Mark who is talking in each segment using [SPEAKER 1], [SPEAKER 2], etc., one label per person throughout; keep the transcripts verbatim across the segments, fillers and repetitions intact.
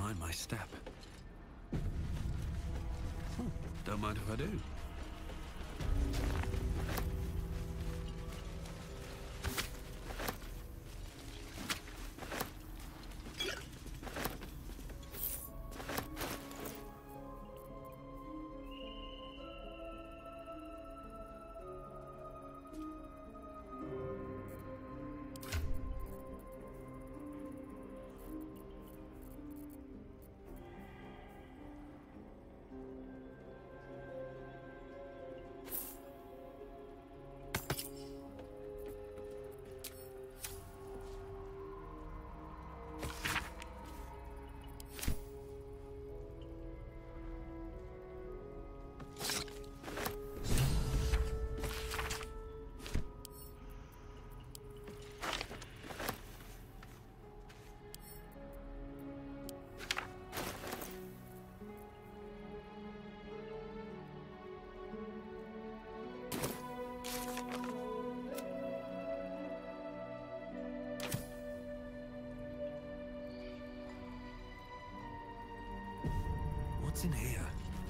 [SPEAKER 1] find my step. Hmm, don't mind if I do. What's in here?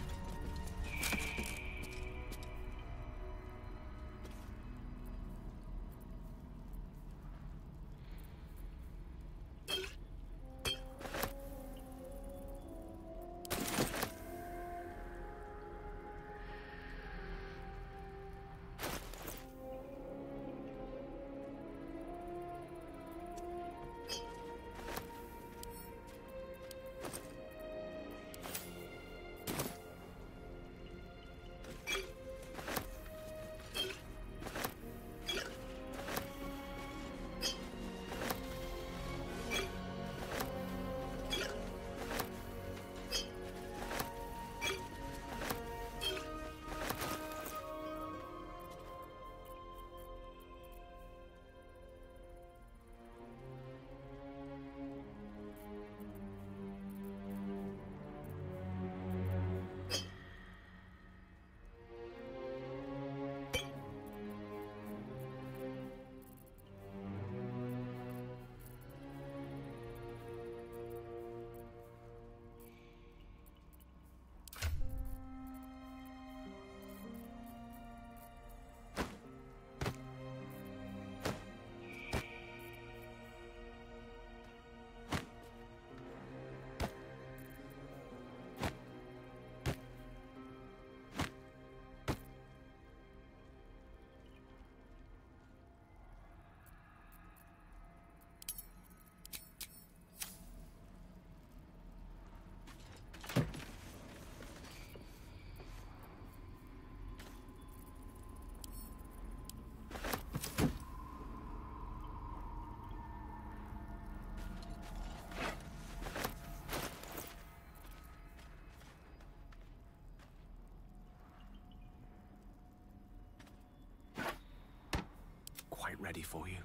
[SPEAKER 1] Quite ready for you.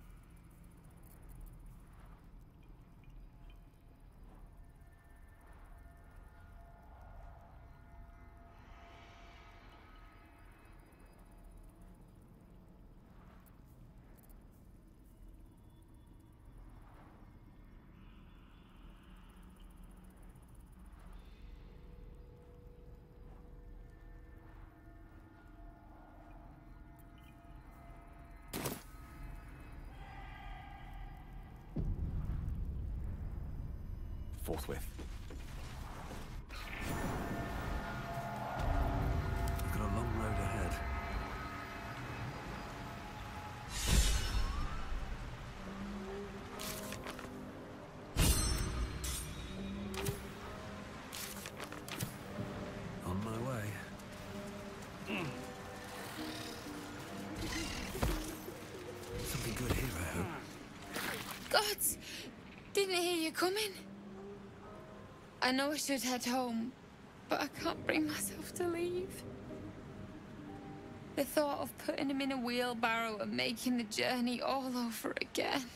[SPEAKER 1] Forthwith. We've got a long road ahead. On my way. Something good here, I hope.
[SPEAKER 2] Gods! Didn't hear you coming. I know I should head home, but I can't bring myself to leave. The thought of putting him in a wheelbarrow and making the journey all over again.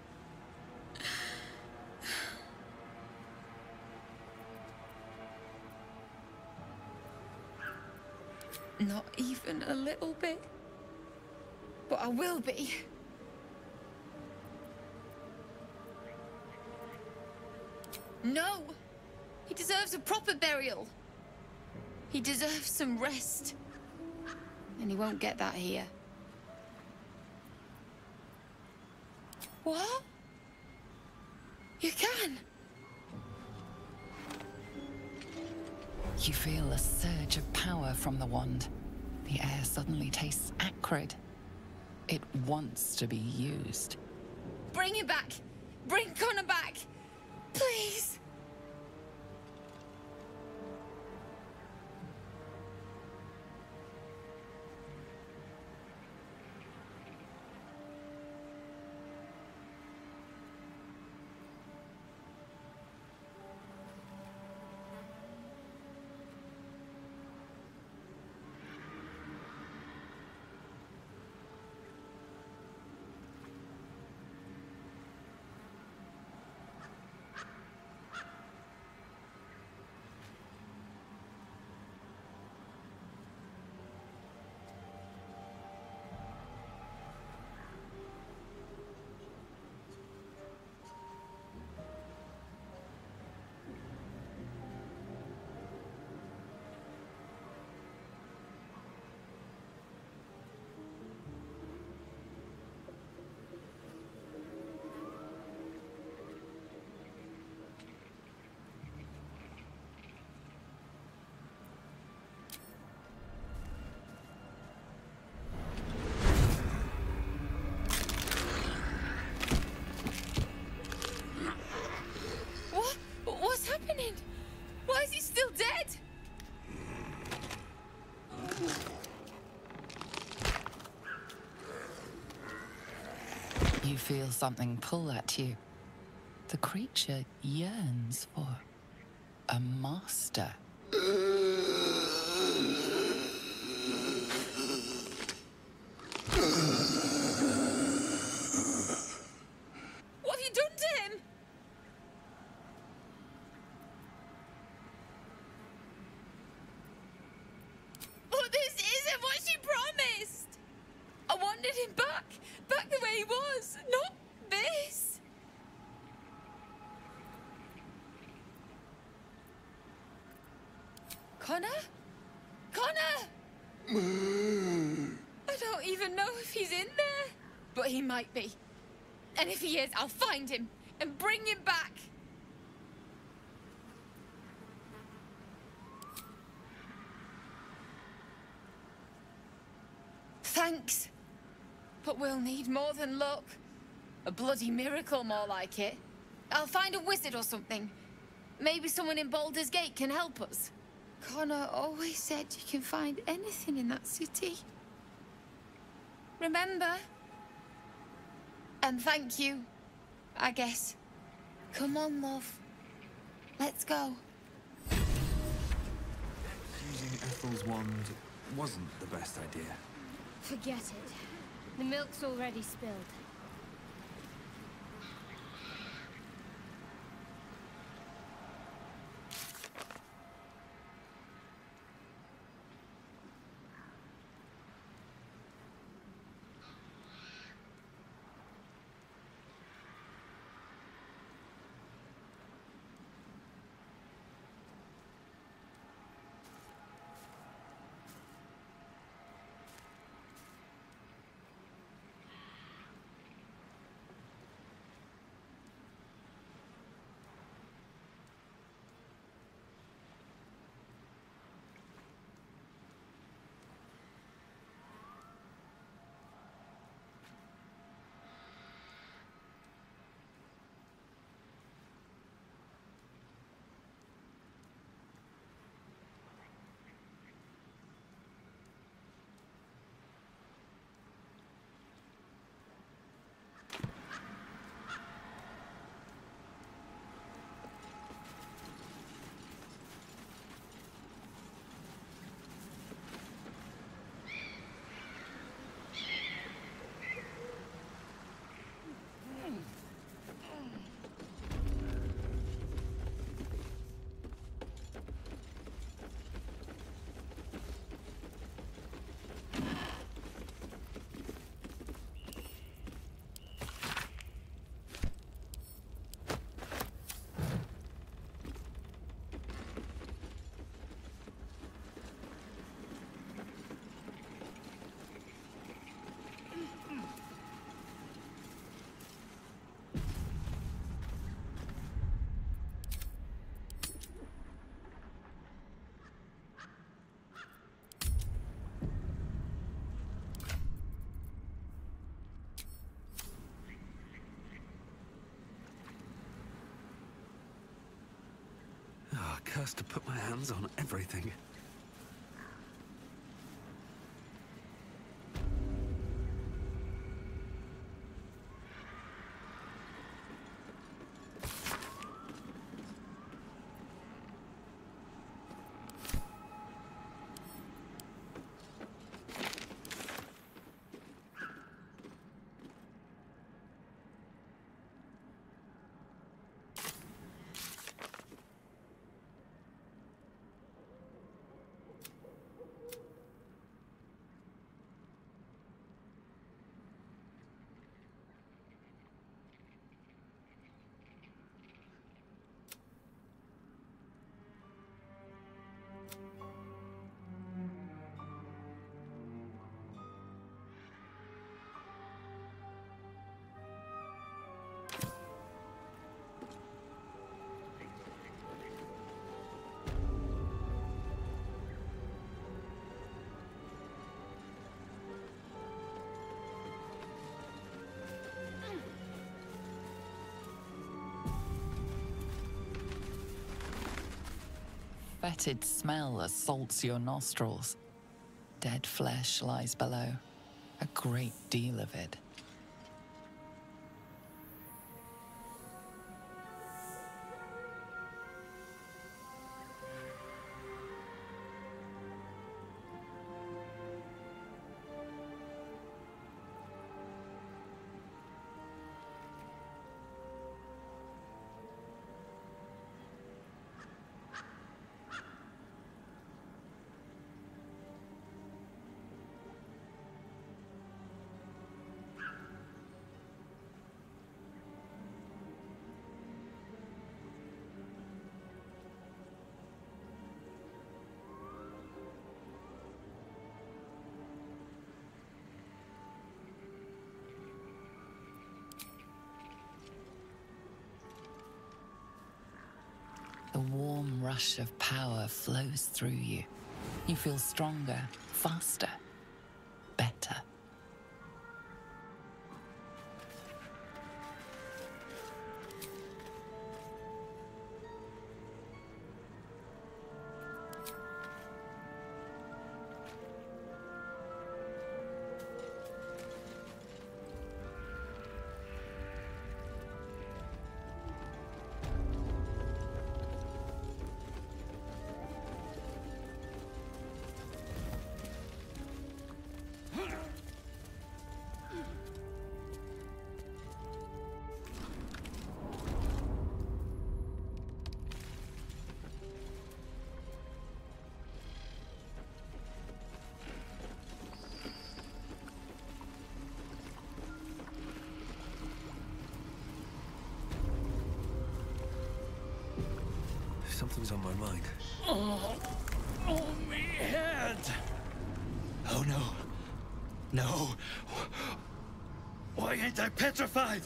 [SPEAKER 2] Not even a little bit. But I will be. No! He deserves a proper burial. He deserves some rest. And he won't get that here. What? You can?
[SPEAKER 3] You feel a surge of power from the wand. The air suddenly tastes acrid. It wants to be used.
[SPEAKER 2] Bring him back! Bring Connor back! Please! Why is he still dead?
[SPEAKER 3] You feel something pull at you. The creature yearns for a master.
[SPEAKER 2] What have you done to him? But this isn't what she promised. I wanted him back, back the way he was, not this. Connor? Connor! I don't even know if he's in there, but he might be. And if he is, I'll find him and bring him back. Thanks. But we'll need more than luck. A bloody miracle, more like it. I'll find a wizard or something. Maybe someone in Baldur's Gate can help us. Connor always said you can find anything in that city. Remember? And thank you, I guess. Come on, love. Let's go.
[SPEAKER 1] Using Ethel's wand wasn't the best idea.
[SPEAKER 4] Forget it. The milk's already spilled.
[SPEAKER 1] first to put my hands on everything.
[SPEAKER 3] Fetid smell assaults your nostrils. Dead flesh lies below, a great deal of it. The warm rush of power flows through you. You feel stronger, faster, better.
[SPEAKER 1] Something's on my mind.
[SPEAKER 5] Oh, oh, me head! Oh no, no! Why ain't I petrified?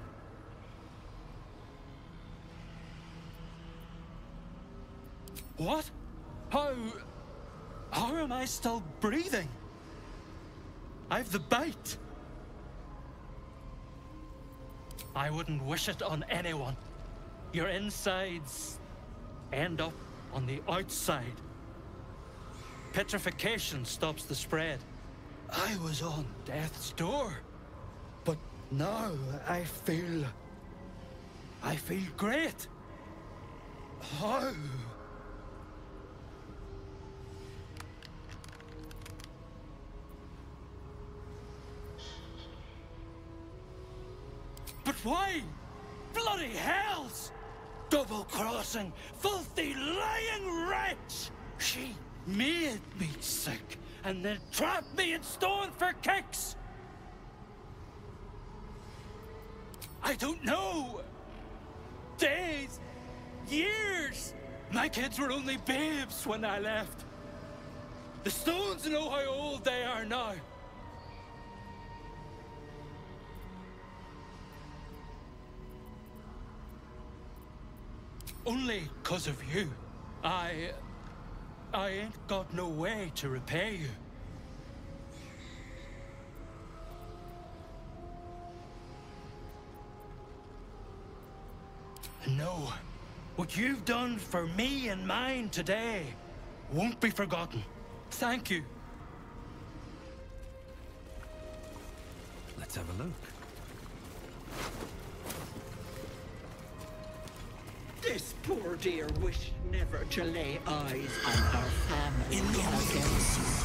[SPEAKER 5] What? How? How am I still breathing? I've the bite. I wouldn't wish it on anyone. Your insides end up on the outside. Petrification stops the spread. I was on death's door, but now I feel... I feel great. How? But why? Bloody hells! Double-crossing, filthy, lying wretch! She made me sick, and then trapped me in stone for kicks! I don't know! Days, years! My kids were only babes when I left. The stones know how old they are now. Only 'cause of you. I... I ain't got no way to repay you. No. What you've done for me and mine today won't be forgotten. Thank you.
[SPEAKER 1] Let's have a look.
[SPEAKER 6] This poor dear wished never to lay eyes on our family
[SPEAKER 1] In the
[SPEAKER 6] again.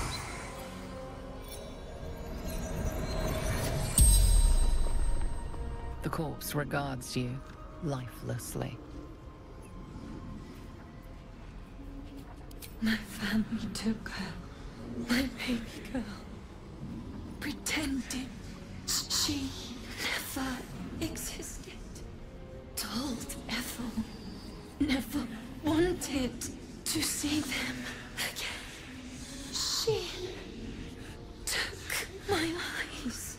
[SPEAKER 3] The corpse regards you lifelessly.
[SPEAKER 2] My family took her, my baby girl, pretending she never existed. Told Ethel never wanted to see them again. She took my eyes.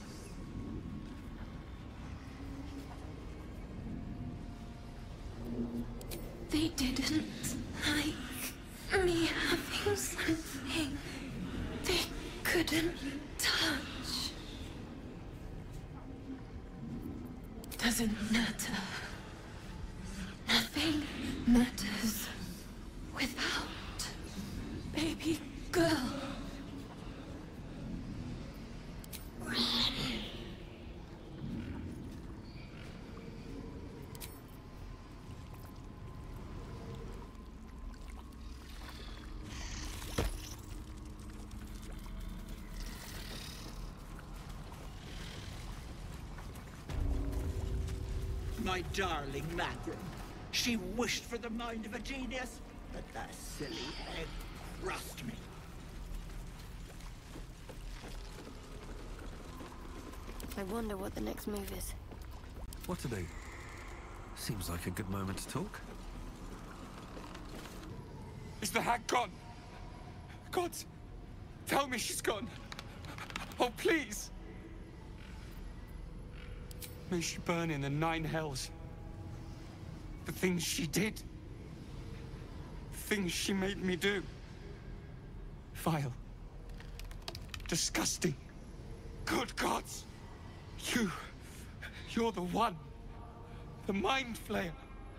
[SPEAKER 2] They didn't like me having something they couldn't touch. Doesn't matter. Nothing matters without baby girl.
[SPEAKER 6] My darling Magrin. She wished for the mind of a genius, but that silly head crushed me.
[SPEAKER 7] I wonder what the next move is.
[SPEAKER 1] What to do? Seems like a good moment to talk.
[SPEAKER 8] Is the hag gone? God, tell me she's gone. Oh, please. May she burn in the nine hells. The things she did. The things she made me do. Vile. Disgusting. Good gods. You... You're the one. The Mind Flayer.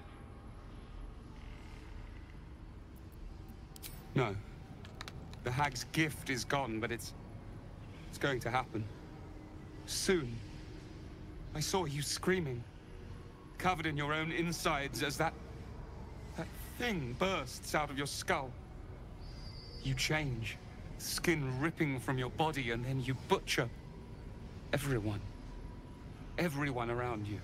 [SPEAKER 8] No. The hag's gift is gone, but it's... It's going to happen. Soon. I saw you screaming, covered in your own insides as that... that thing bursts out of your skull. You change, skin ripping from your body, and then you butcher everyone. Everyone around you.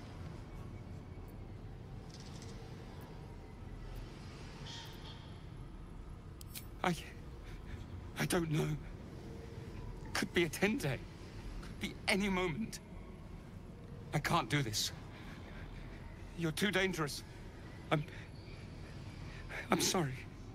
[SPEAKER 8] I... I don't know. It could be a ten day. Could be any moment. I can't do this. You're too dangerous. I'm... I'm sorry.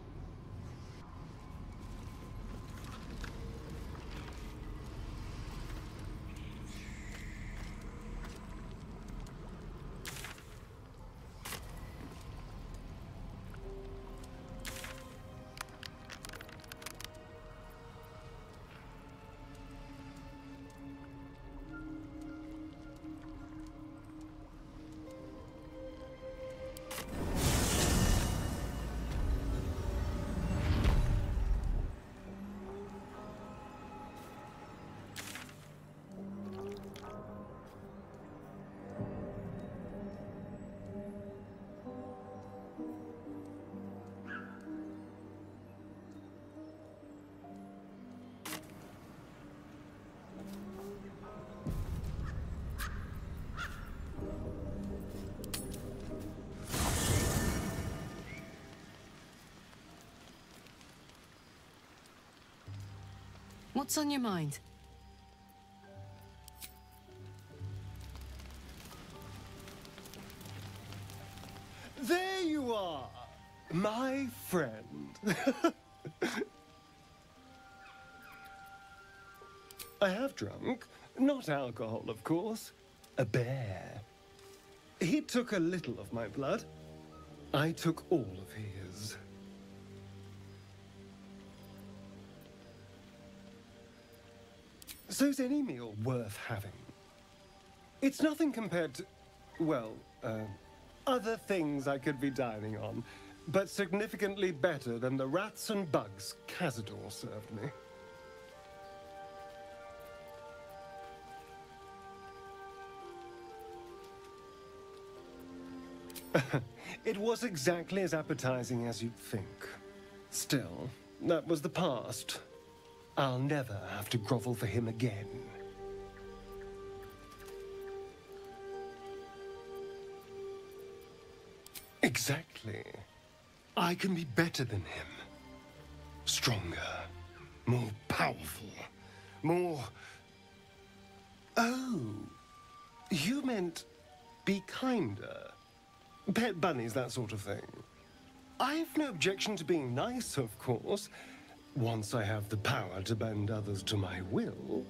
[SPEAKER 9] What's on your mind?
[SPEAKER 10] There you are, my friend. I have drunk, not alcohol, of course, a bear. He took a little of my blood. I took all of his. So's any meal worth having. It's nothing compared to, well, uh, other things I could be dining on, but significantly better than the rats and bugs Cazador served me. It was exactly as appetizing as you'd think. Still, that was the past. I'll never have to grovel for him again. Exactly. I can be better than him. Stronger. More powerful. More... Oh. You meant be kinder. Pet bunnies, that sort of thing. I've no objection to being nice, of course, once I have the power to bend others to my will.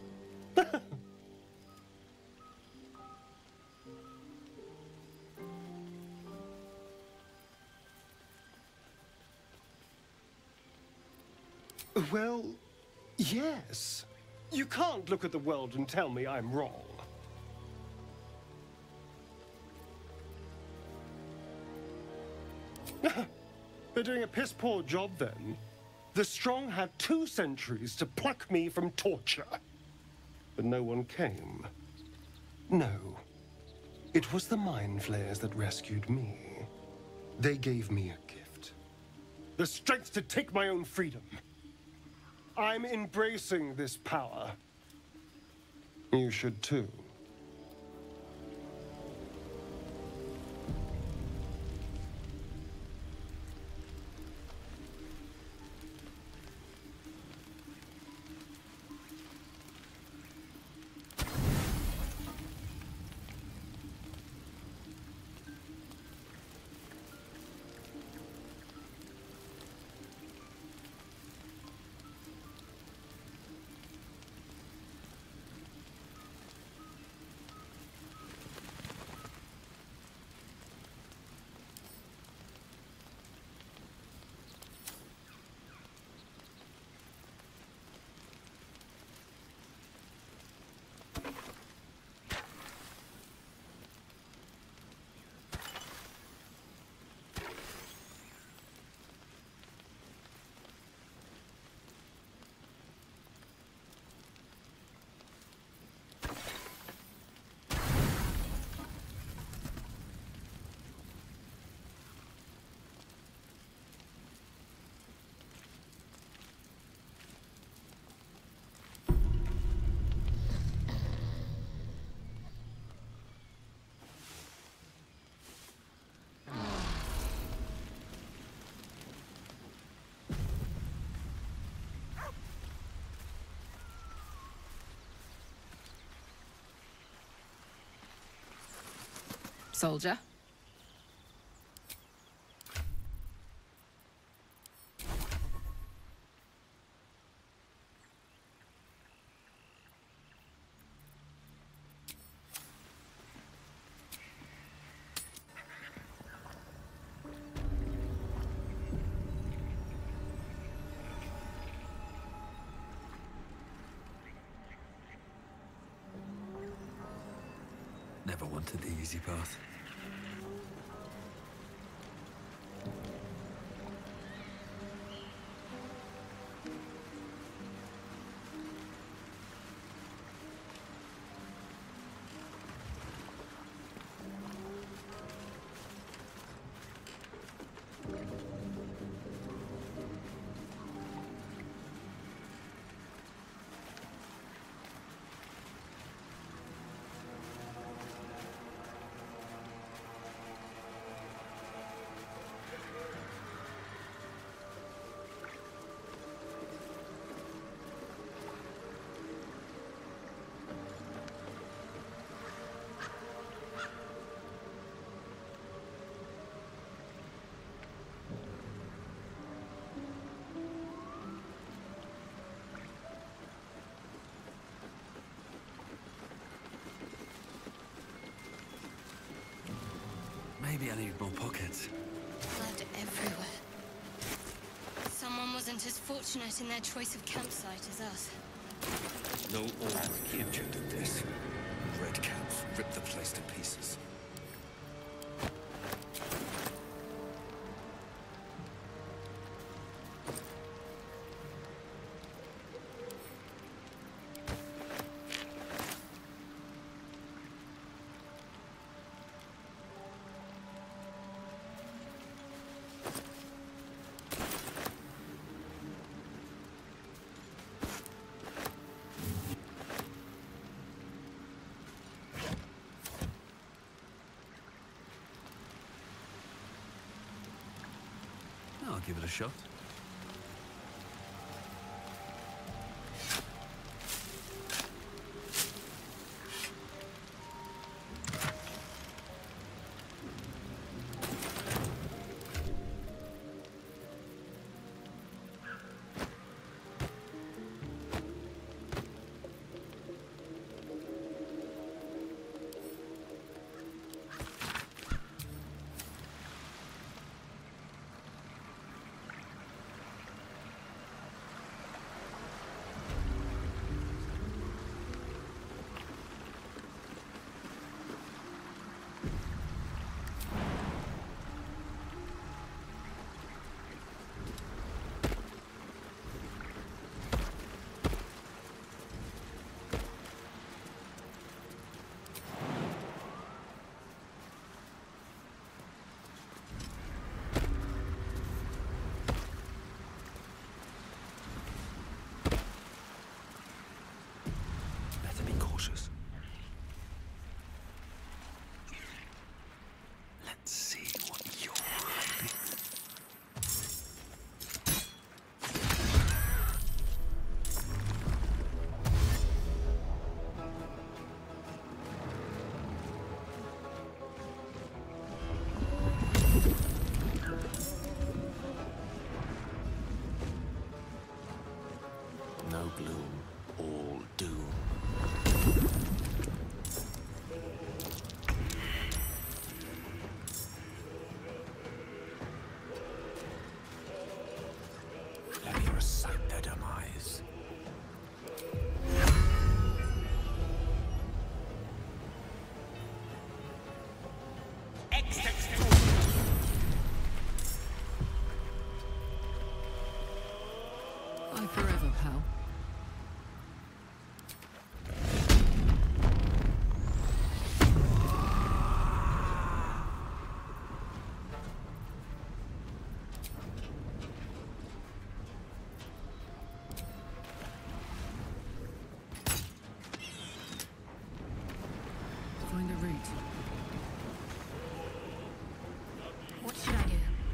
[SPEAKER 10] Well, yes. You can't look at the world and tell me I'm wrong. They're doing a piss-poor job, then. The Strong had two centuries to pluck me from torture. But no one came. No. It was the Mind Flayers that rescued me. They gave me a gift. The strength to take my own freedom. I'm embracing this power. You should too.
[SPEAKER 3] Soldier.
[SPEAKER 1] Never wanted the easy path. Maybe I need more pockets.
[SPEAKER 7] Blood everywhere. Someone wasn't as fortunate in their choice of campsite as us.
[SPEAKER 1] No ordinary Kyuju did this. Red caps ripped the place to pieces. I'll give it a shot. Let's see what you're hiding. No gloom, all doom. Let me recite their demise.
[SPEAKER 3] Bye forever, pal. Find a route.
[SPEAKER 7] What should I do?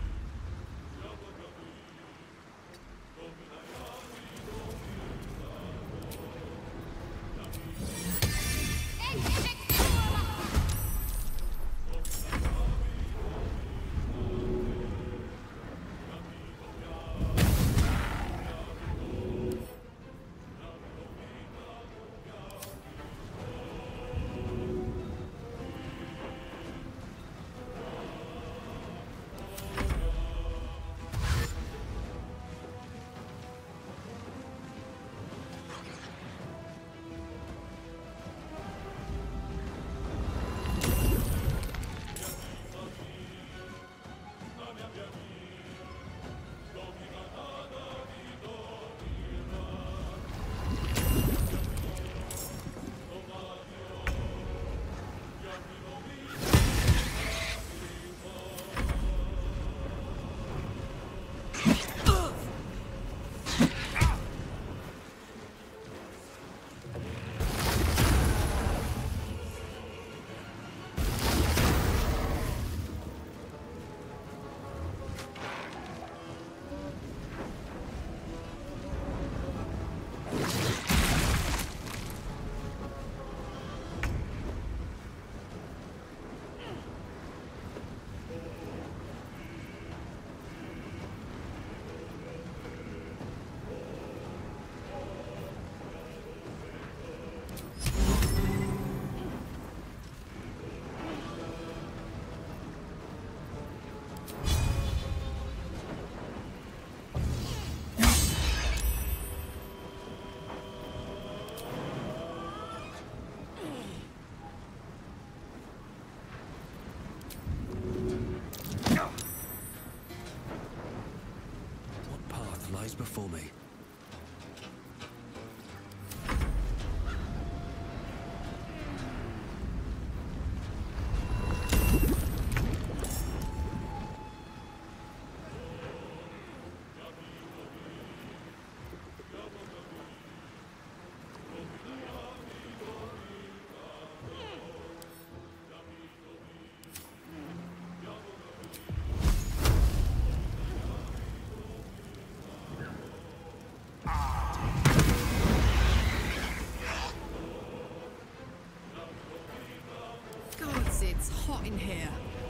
[SPEAKER 1] What path lies before me?
[SPEAKER 9] in here.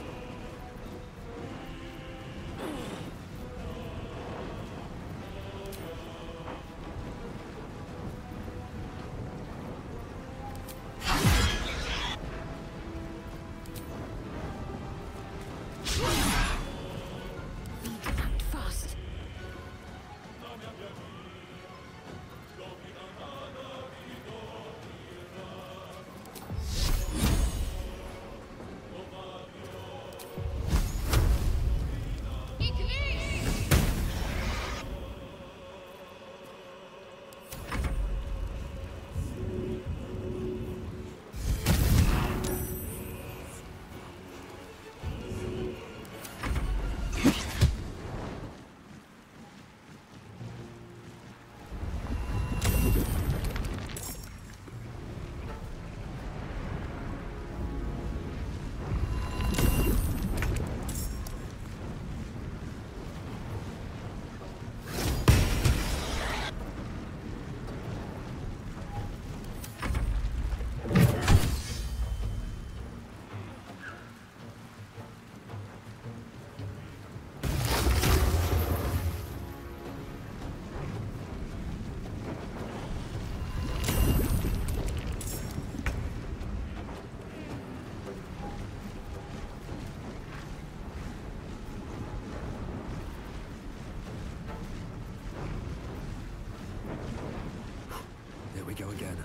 [SPEAKER 1] Go again.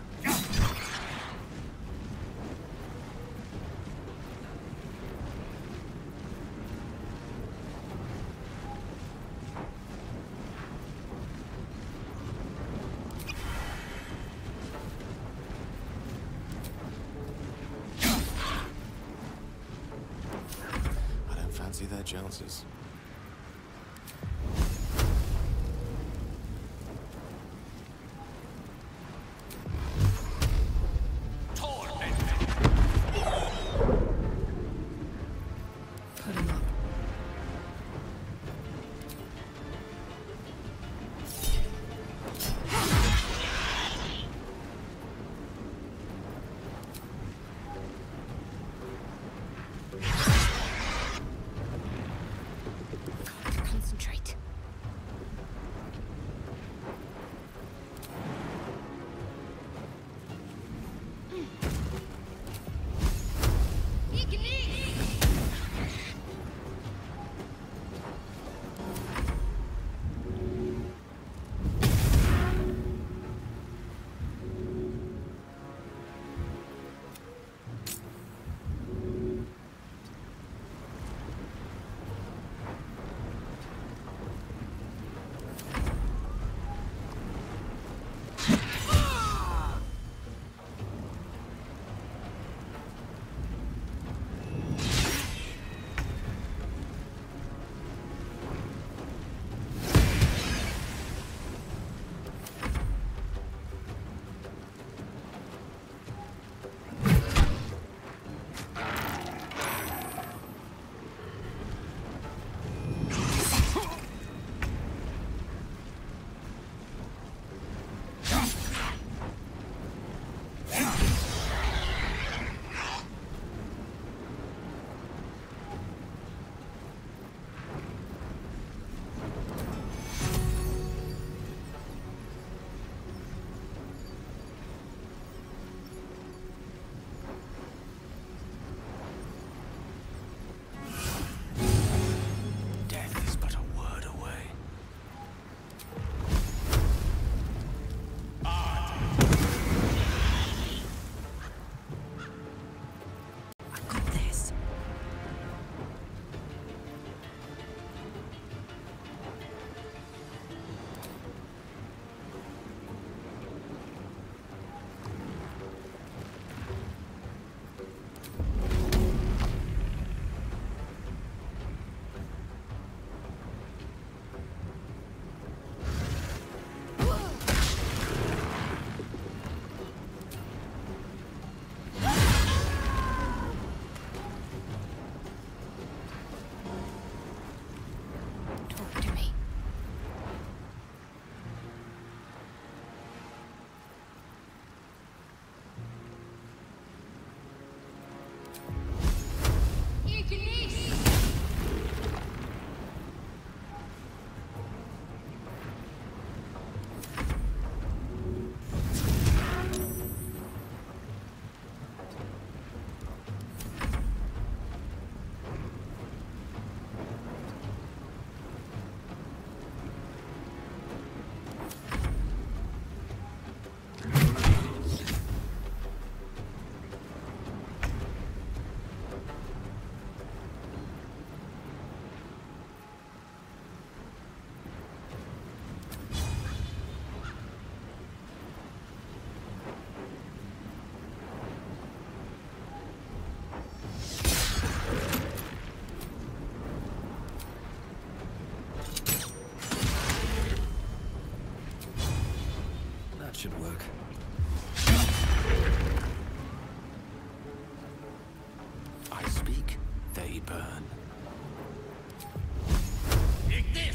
[SPEAKER 11] I don't fancy their chances.
[SPEAKER 1] should work. I speak, they burn.
[SPEAKER 5] Take this!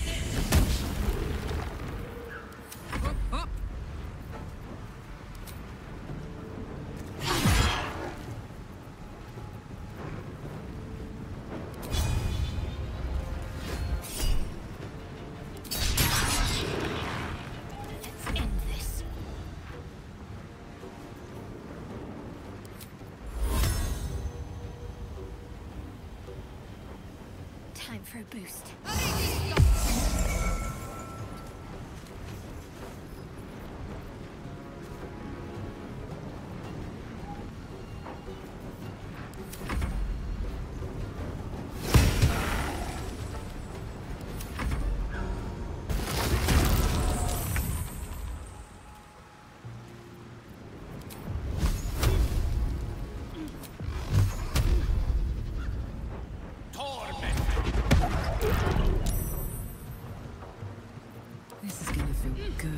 [SPEAKER 4] Time for a boost.
[SPEAKER 3] This is gonna feel good.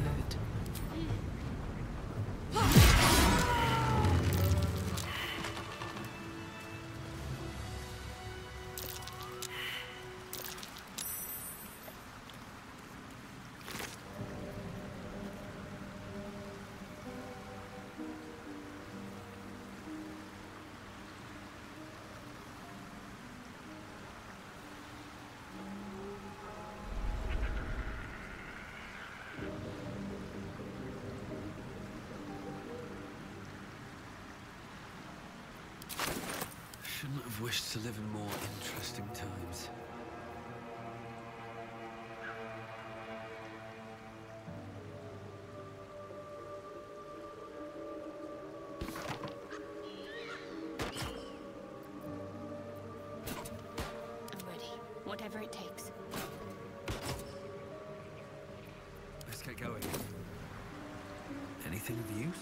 [SPEAKER 1] Shouldn't have wished to live in more interesting times.
[SPEAKER 4] I'm ready. Whatever it takes.
[SPEAKER 1] Let's get going. Anything of use?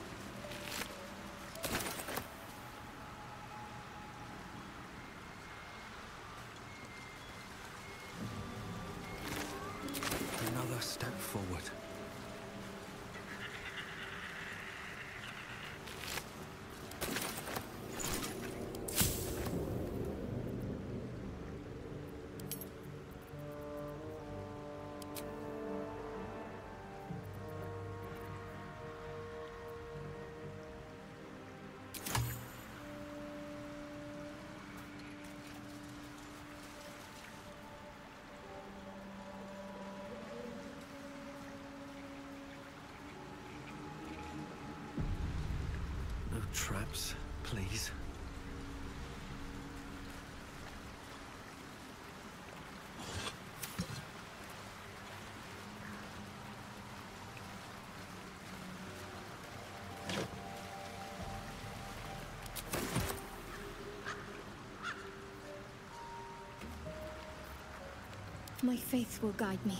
[SPEAKER 1] Another step forward. No traps, please.
[SPEAKER 4] My faith will guide me.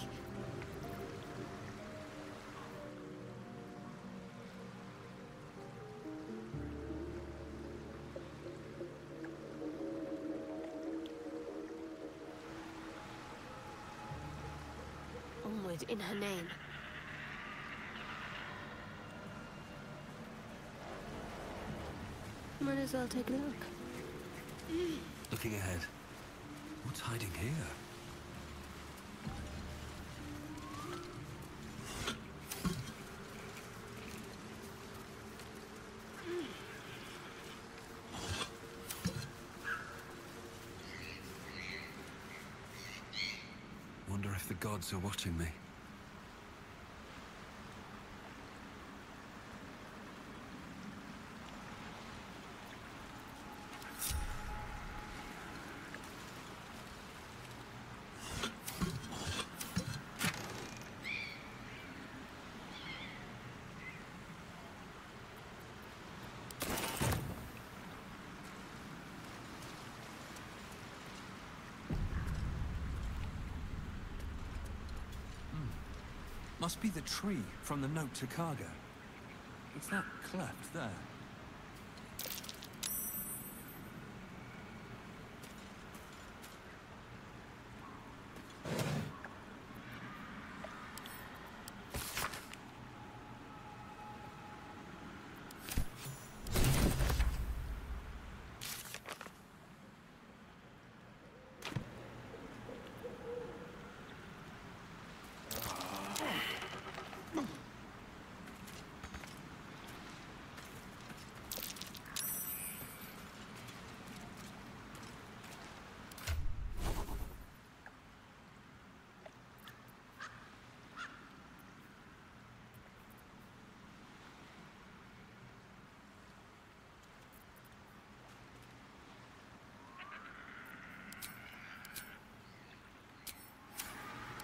[SPEAKER 4] Onward in her name. Might as well take a look.
[SPEAKER 1] Looking ahead. What's hiding here? Wonder if the gods are watching me. Must be the tree from the note to Karga. It's that cleft there.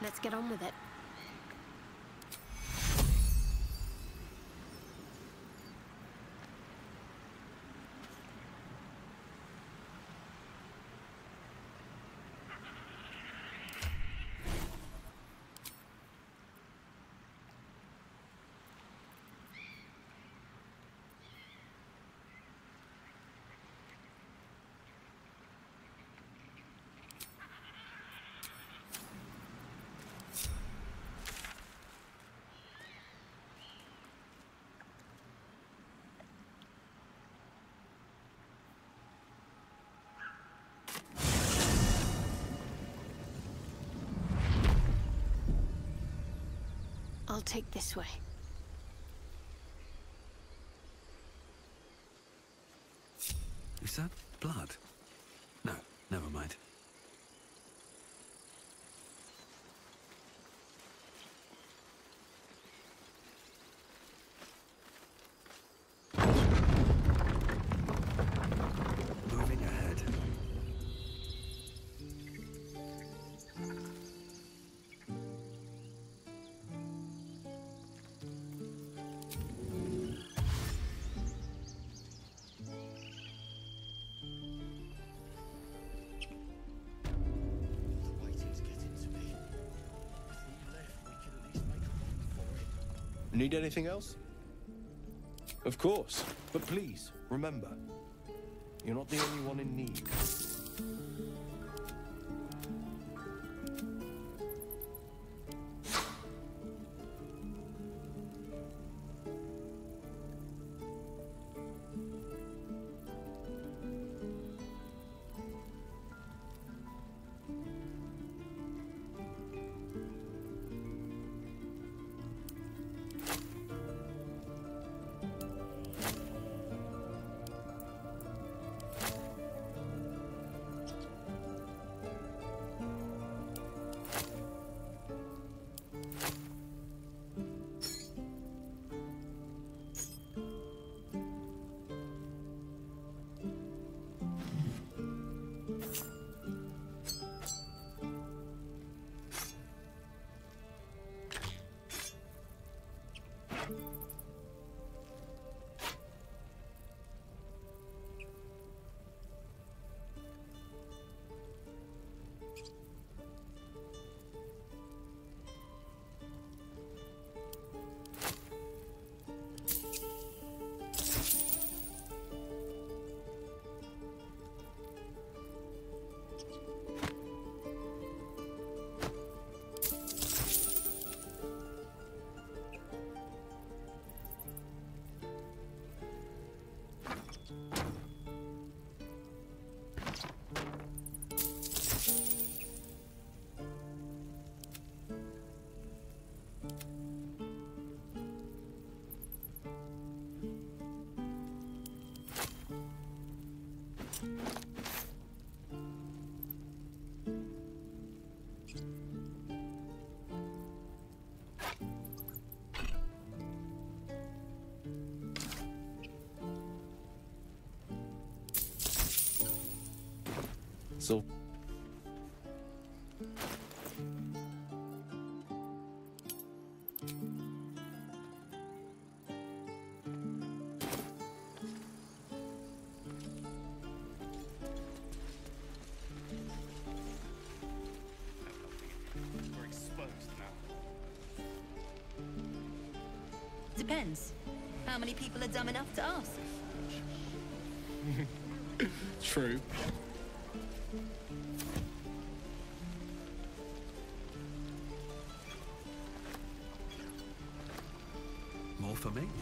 [SPEAKER 4] Let's get on with it. I'll take this way.
[SPEAKER 1] Is that blood? No, never mind. Moving ahead.
[SPEAKER 11] Need anything else? Of course, but please, remember, you're not the only one in need. So...
[SPEAKER 8] We're exposed now.
[SPEAKER 9] Depends. How many people are dumb enough to ask?
[SPEAKER 11] True.
[SPEAKER 1] More for me?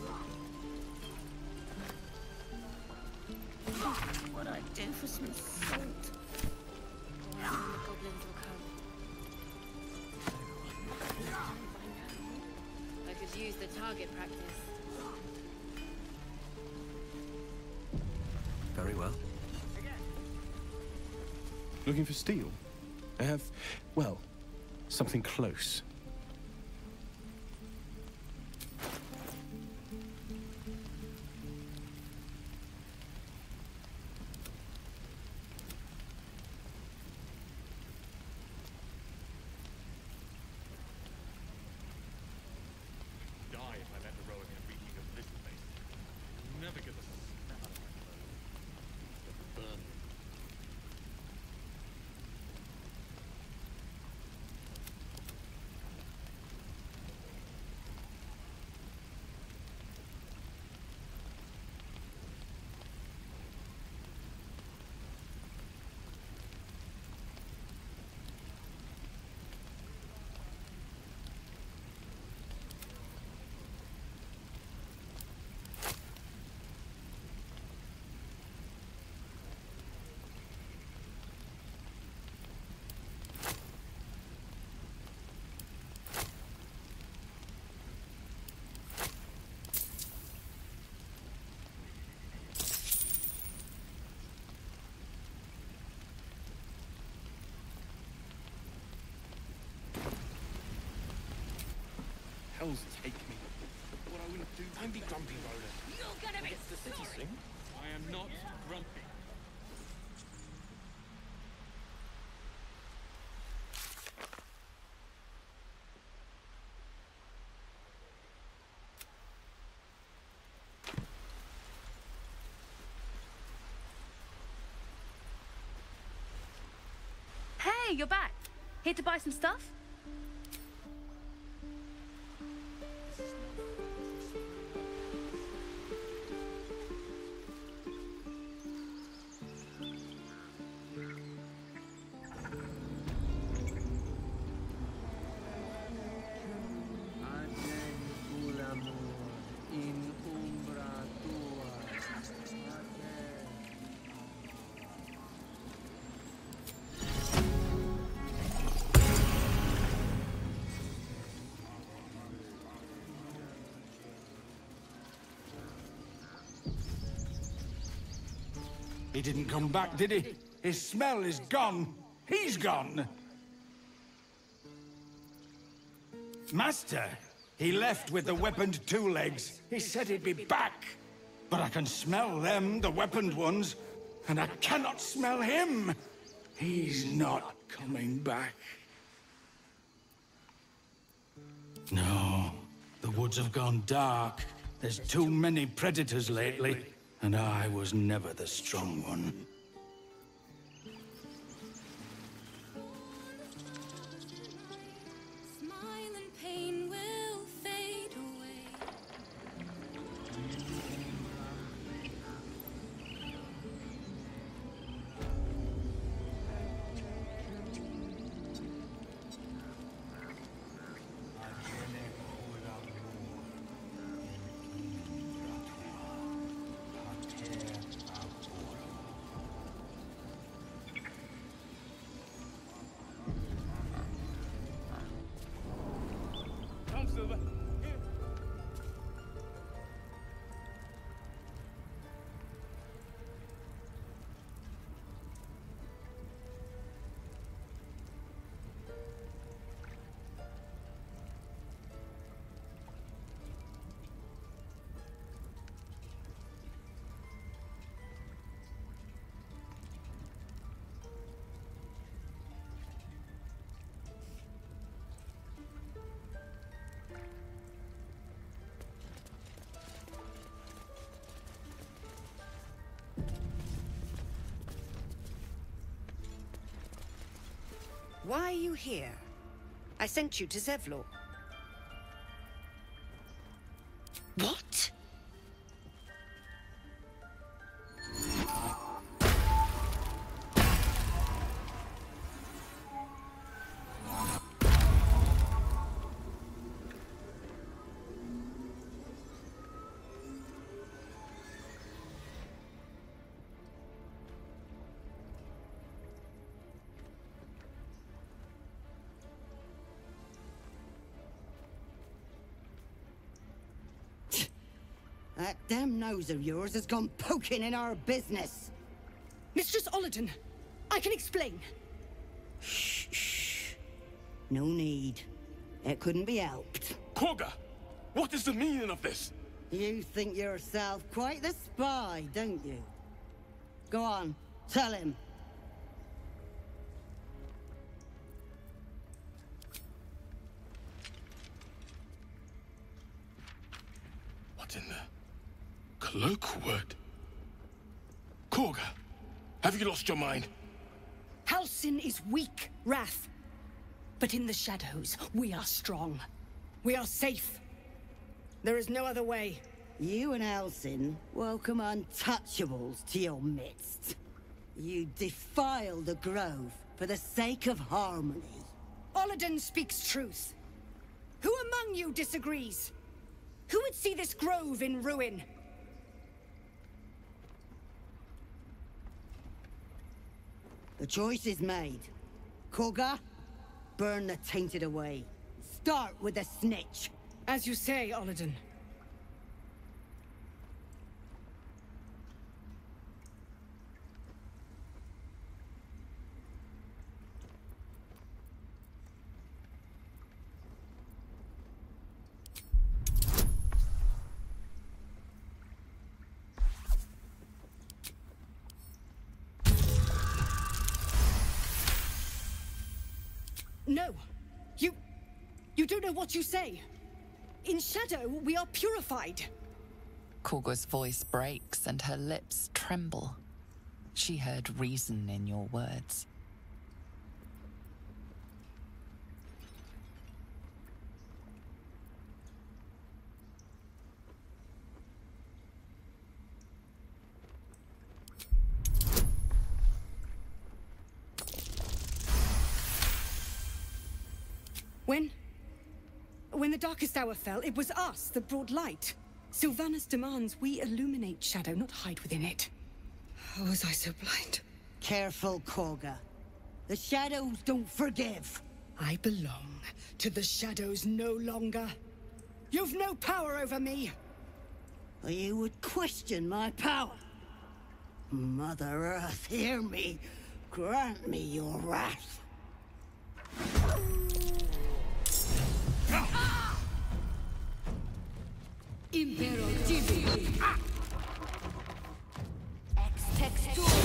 [SPEAKER 9] What I'd do for some salt.
[SPEAKER 7] The goblins will come. I could use the target practice.
[SPEAKER 1] Very well.
[SPEAKER 11] Looking for steel? I have, well, something close. hell's take me? What I wouldn't do. Don't be grumpy, Roland.
[SPEAKER 9] You're gonna be
[SPEAKER 11] the city sing.
[SPEAKER 5] I am not grumpy.
[SPEAKER 12] Hey, you're back. Here to buy some stuff?
[SPEAKER 5] He didn't come back, did he? His smell is gone. He's gone. Master, he left with the weaponed two legs. He said he'd be back. But I can smell them, the weaponed ones, and I cannot smell him. He's not coming back. No, the woods have gone dark. There's too many predators lately. And I was never the strong one.
[SPEAKER 7] Smile and pain will fade away.
[SPEAKER 13] Why are you here? I sent you to Zevlor. What? That damn nose of yours has gone poking in our business.
[SPEAKER 14] Mistress Olladin, I can explain.
[SPEAKER 13] Shh, shh. No need. It couldn't be helped.
[SPEAKER 11] Kagha! What is the meaning of this?
[SPEAKER 13] You think yourself quite the spy, don't you? Go on, tell him.
[SPEAKER 11] What in the... Cloakwood? Kagha, have you lost your mind?
[SPEAKER 14] Halsin is weak, Wrath. But in the shadows, we are strong. We are safe. There is no other way.
[SPEAKER 13] You and Halsin welcome untouchables to your midst. You defile the grove for the sake of harmony.
[SPEAKER 14] Olladin speaks truth. Who among you disagrees? Who would see this grove in ruin?
[SPEAKER 13] The choice is made. Kagha, burn the tainted away. Start with the snitch.
[SPEAKER 14] As you say, Olladin. No. You... You don't know what you say. In Shadow, we are purified.
[SPEAKER 3] Korgor's voice breaks and her lips tremble. She heard reason in your words.
[SPEAKER 14] When... When the Darkest Hour fell, it was us that brought light. Sylvanas demands we illuminate Shadow, not hide within it. How was I so blind?
[SPEAKER 13] Careful, Korga. The Shadows don't forgive.
[SPEAKER 14] I belong to the Shadows no longer. You've no power over me.
[SPEAKER 13] You would question my power. Mother Earth, hear me. Grant me your wrath.
[SPEAKER 9] Impero Tibi. Ex textura.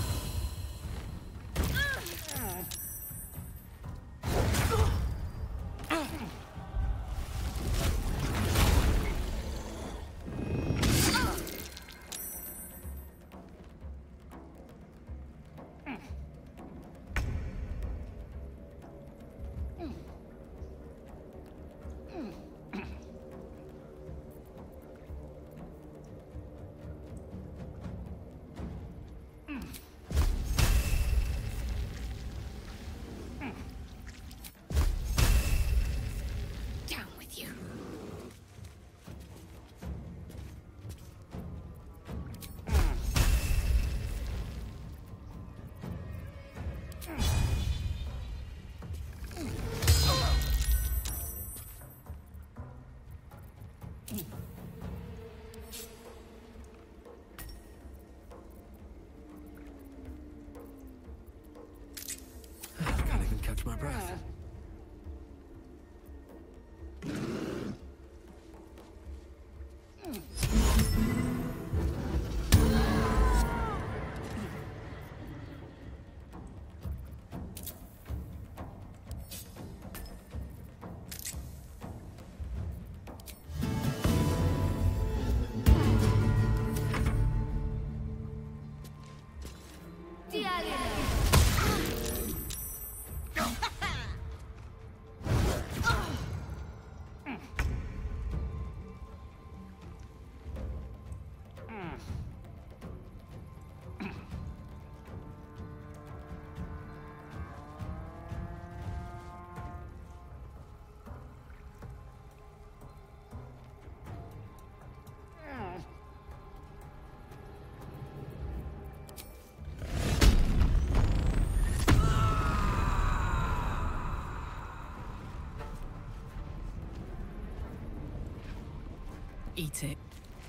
[SPEAKER 1] Can't even catch my breath.
[SPEAKER 3] Eat it.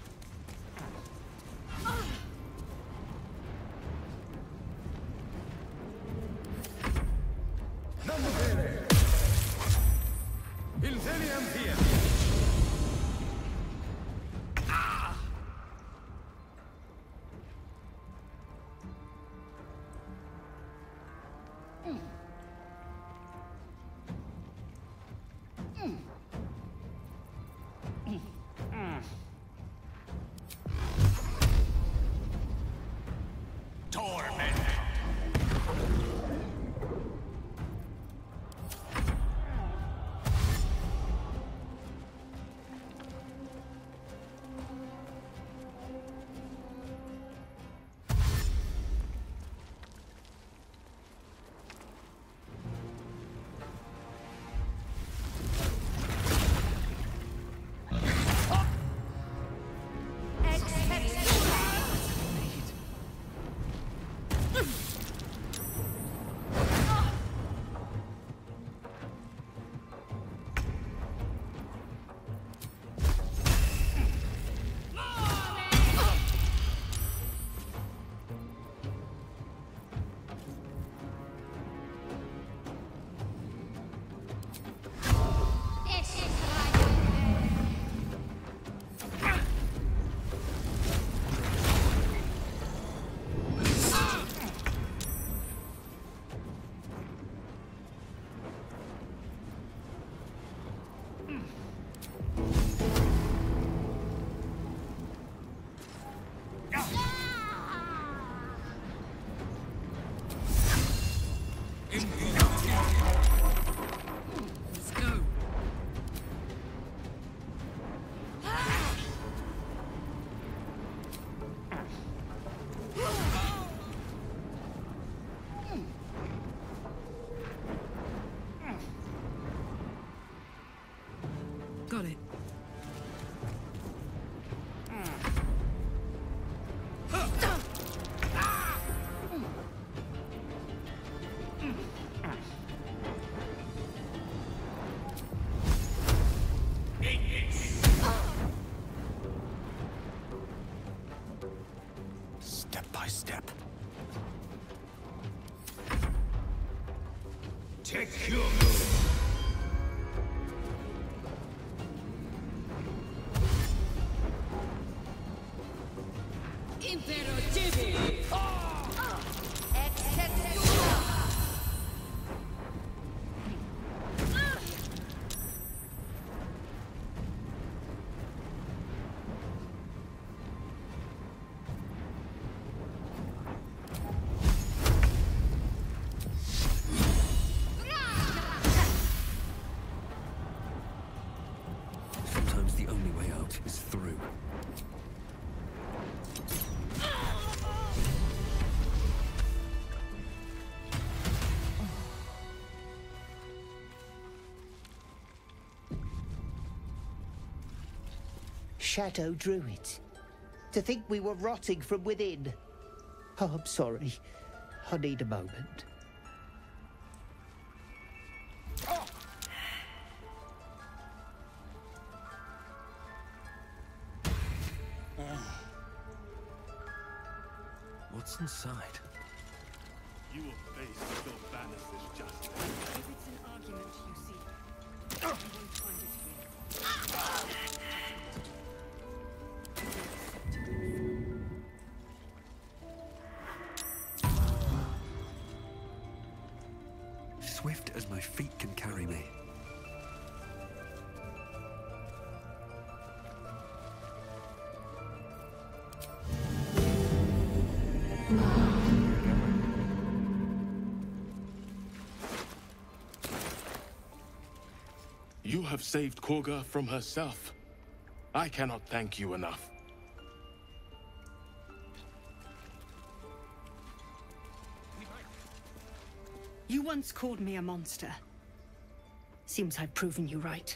[SPEAKER 15] Non morire! Il Zelian via! Ah! Mm. Mm. Mm. Mm.
[SPEAKER 1] Step by step.
[SPEAKER 15] Take your move.
[SPEAKER 9] Impero Chibi!
[SPEAKER 1] Sometimes the only way out is through.
[SPEAKER 6] Shadow Druids. To think we were rotting from within. Oh, I'm sorry. I need a moment.
[SPEAKER 1] What's inside?
[SPEAKER 15] You will face Sylvanus' justice.
[SPEAKER 14] If it's an argument you seek, you won't find it here.
[SPEAKER 1] Swift as my feet can carry me.
[SPEAKER 16] You have saved Kagha from herself. I cannot thank you enough.
[SPEAKER 14] You once called me a monster. Seems I've proven you right.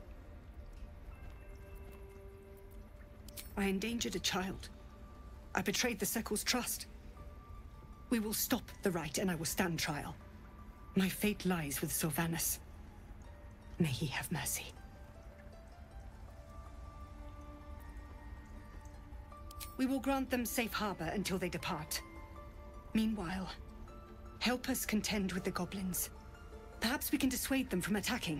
[SPEAKER 14] I endangered a child. I betrayed the Circle's trust. We will stop the right, and I will stand trial. My fate lies with Sylvanus. May he have mercy. We will grant them safe harbor until they depart. Meanwhile, help us contend with the goblins. Perhaps we can dissuade them from attacking.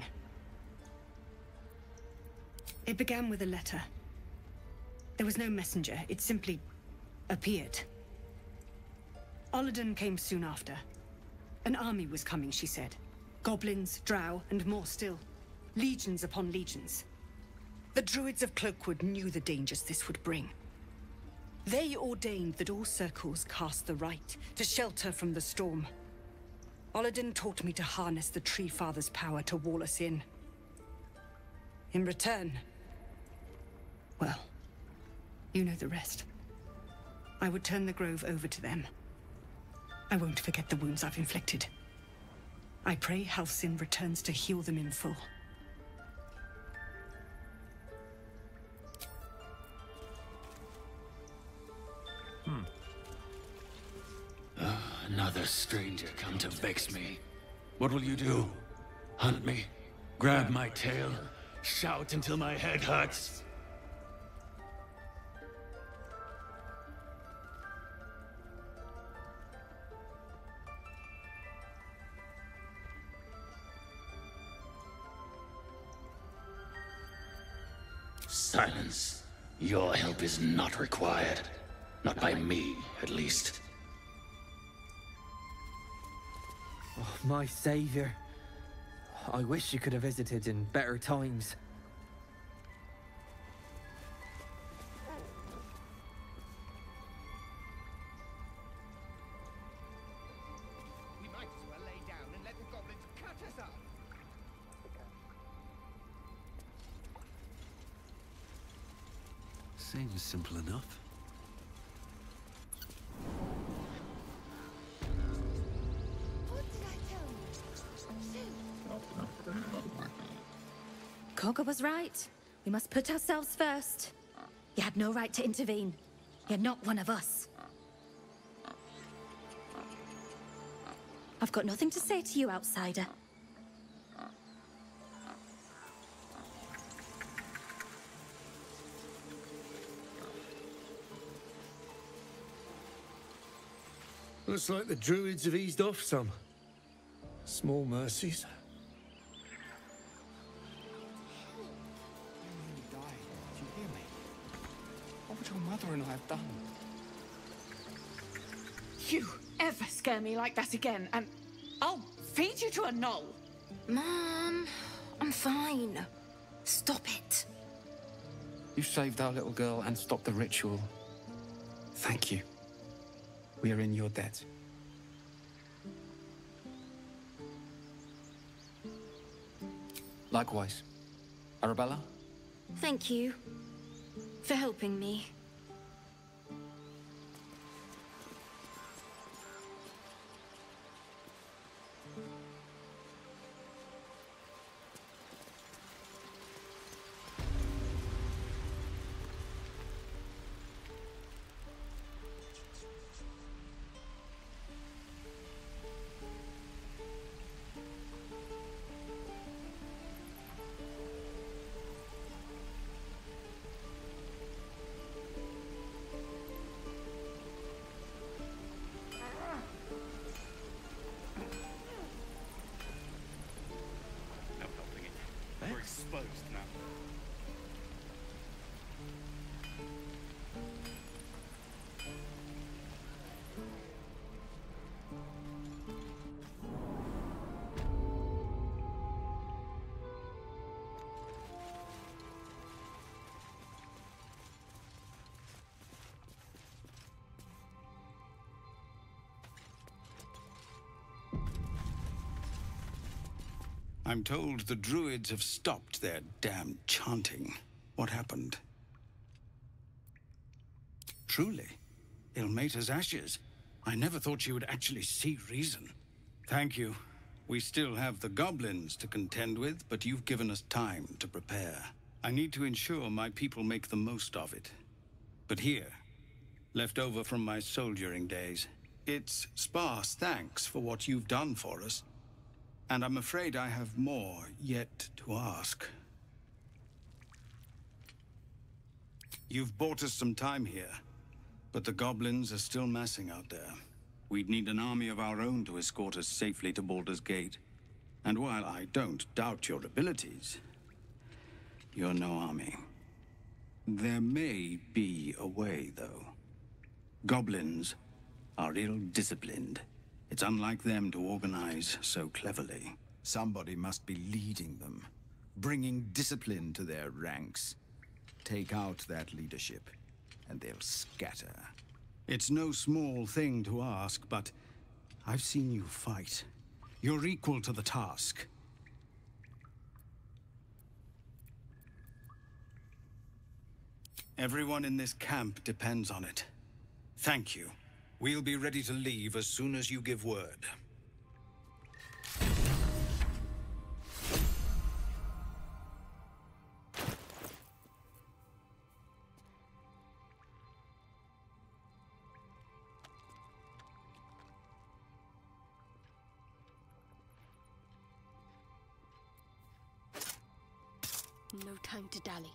[SPEAKER 14] It began with a letter. There was no messenger, it simply appeared. Olladin came soon after. An army was coming, she said. Goblins, drow, and more still. Legions upon legions. The Druids of Cloakwood knew the dangers this would bring. They ordained that all circles cast the right to shelter from the storm. Olladin taught me to harness the Tree Father's power to wall us in. In return, well, you know the rest. I would turn the Grove over to them. I won't forget the wounds I've inflicted. I pray Halsin returns to heal them in full.
[SPEAKER 5] Hmm.
[SPEAKER 17] Uh, another stranger come to vex me. What will you do? Hunt me? Grab my tail? Shout until my head hurts? Silence. Your help is not required. Not by me, at least.
[SPEAKER 18] Oh, my savior. I wish you could have visited in better times.
[SPEAKER 6] We might as well lay down and let the goblins cut us up.
[SPEAKER 1] Seems simple enough.
[SPEAKER 19] Kagha was right. We must put ourselves first. You had no right to intervene. You're not one of us. I've got nothing to say to you, outsider.
[SPEAKER 20] Looks like the druids have eased off some. Small mercies.
[SPEAKER 3] What would your mother and I have done?
[SPEAKER 21] You ever scare me like that again, and I'll feed you to a knoll.
[SPEAKER 19] Mom, I'm fine. Stop it.
[SPEAKER 8] You saved our little girl and stopped the ritual. Thank you. We are in your debt. Likewise. Arabella?
[SPEAKER 19] Thank you for helping me.
[SPEAKER 15] We're exposed now.
[SPEAKER 22] I'm told the druids have stopped their damn chanting. What happened? Truly, Ilmater's ashes. I never thought she would actually see reason. Thank you. We still have the goblins to contend with, but you've given us time to prepare. I need to ensure my people make the most of it. But here, left over from my soldiering days, it's sparse thanks for what you've done for us. And I'm afraid I have more yet to ask. You've bought us some time here, but the goblins are still massing out there. We'd need an army of our own to escort us safely to Baldur's Gate. And while I don't doubt your abilities, you're no army. There may be a way, though. Goblins are ill-disciplined. It's unlike them to organize so cleverly.
[SPEAKER 23] Somebody must be leading them, bringing discipline to their ranks. Take out that leadership, and they'll scatter.
[SPEAKER 22] It's no small thing to ask, but I've seen you fight. You're equal to the task. Everyone in this camp depends on it. Thank you. We'll be ready to leave as soon as you give word.
[SPEAKER 7] No time to dally.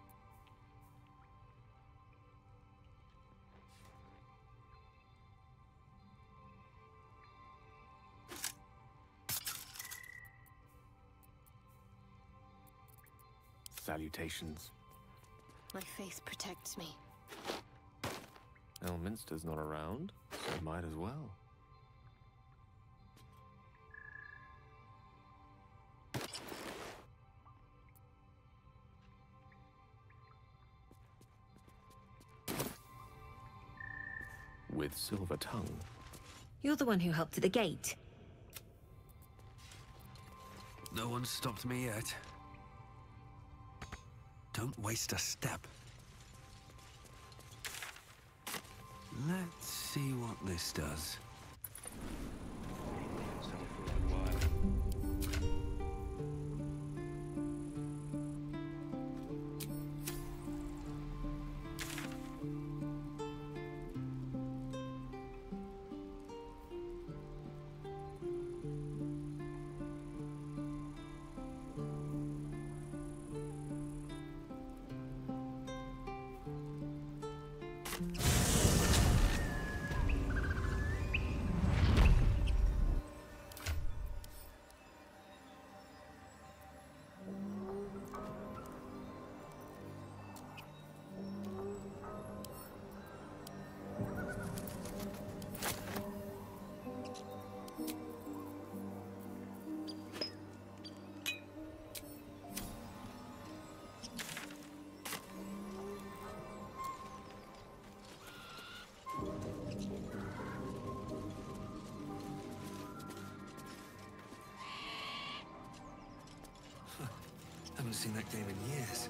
[SPEAKER 11] Salutations.
[SPEAKER 7] My faith protects me.
[SPEAKER 11] Elminster's not around, so might as well. With Silver Tongue.
[SPEAKER 24] You're the one who helped at the gate.
[SPEAKER 1] No one's stopped me yet. Don't waste a step. Let's see what this does. Haven't seen that game in years.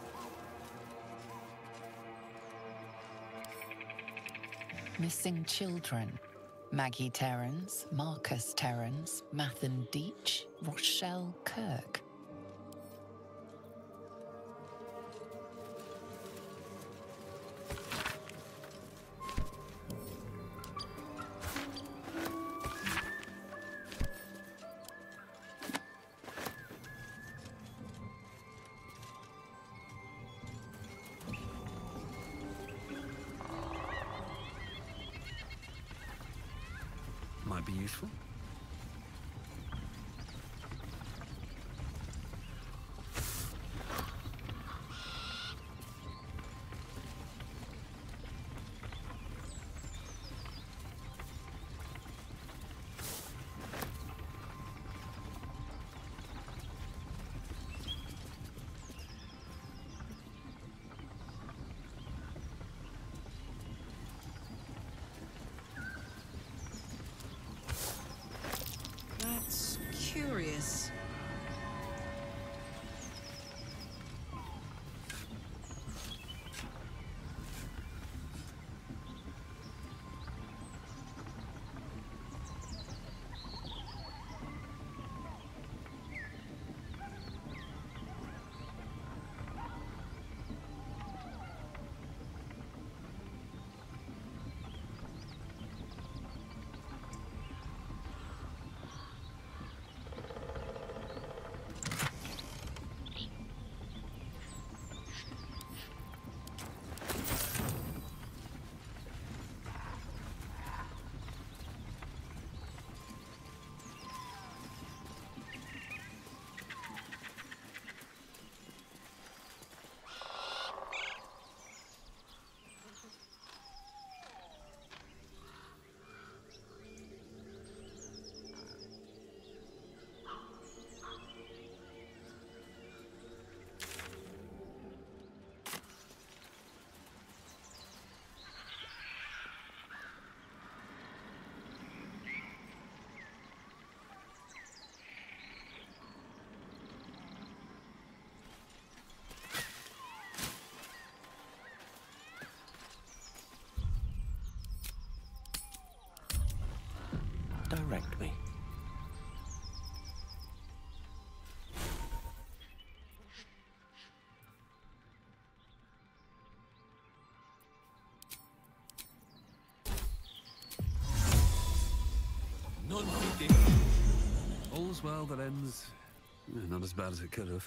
[SPEAKER 3] Missing children. Maggie Terrance, Marcus Terrance, Mathan Deach, Rochelle Kirk.
[SPEAKER 1] Might be useful.
[SPEAKER 2] That's curious.
[SPEAKER 11] Direct me.
[SPEAKER 1] Non-fitting. All's well that ends... eh, not as bad as it could have.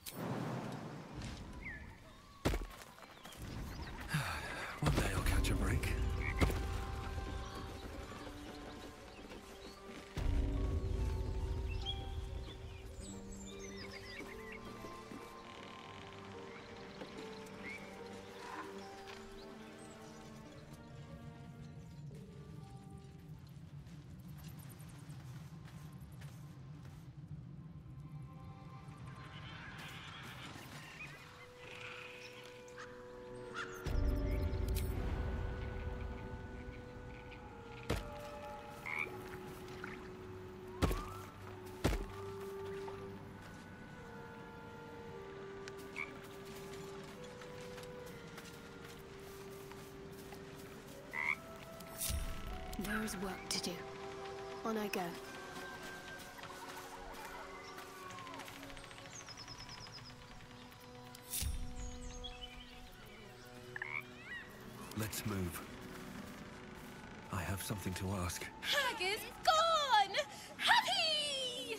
[SPEAKER 1] One day I'll catch a break.
[SPEAKER 4] There is work to do. On I go.
[SPEAKER 1] Let's move. I have something to ask.
[SPEAKER 7] Hag is gone! Happy!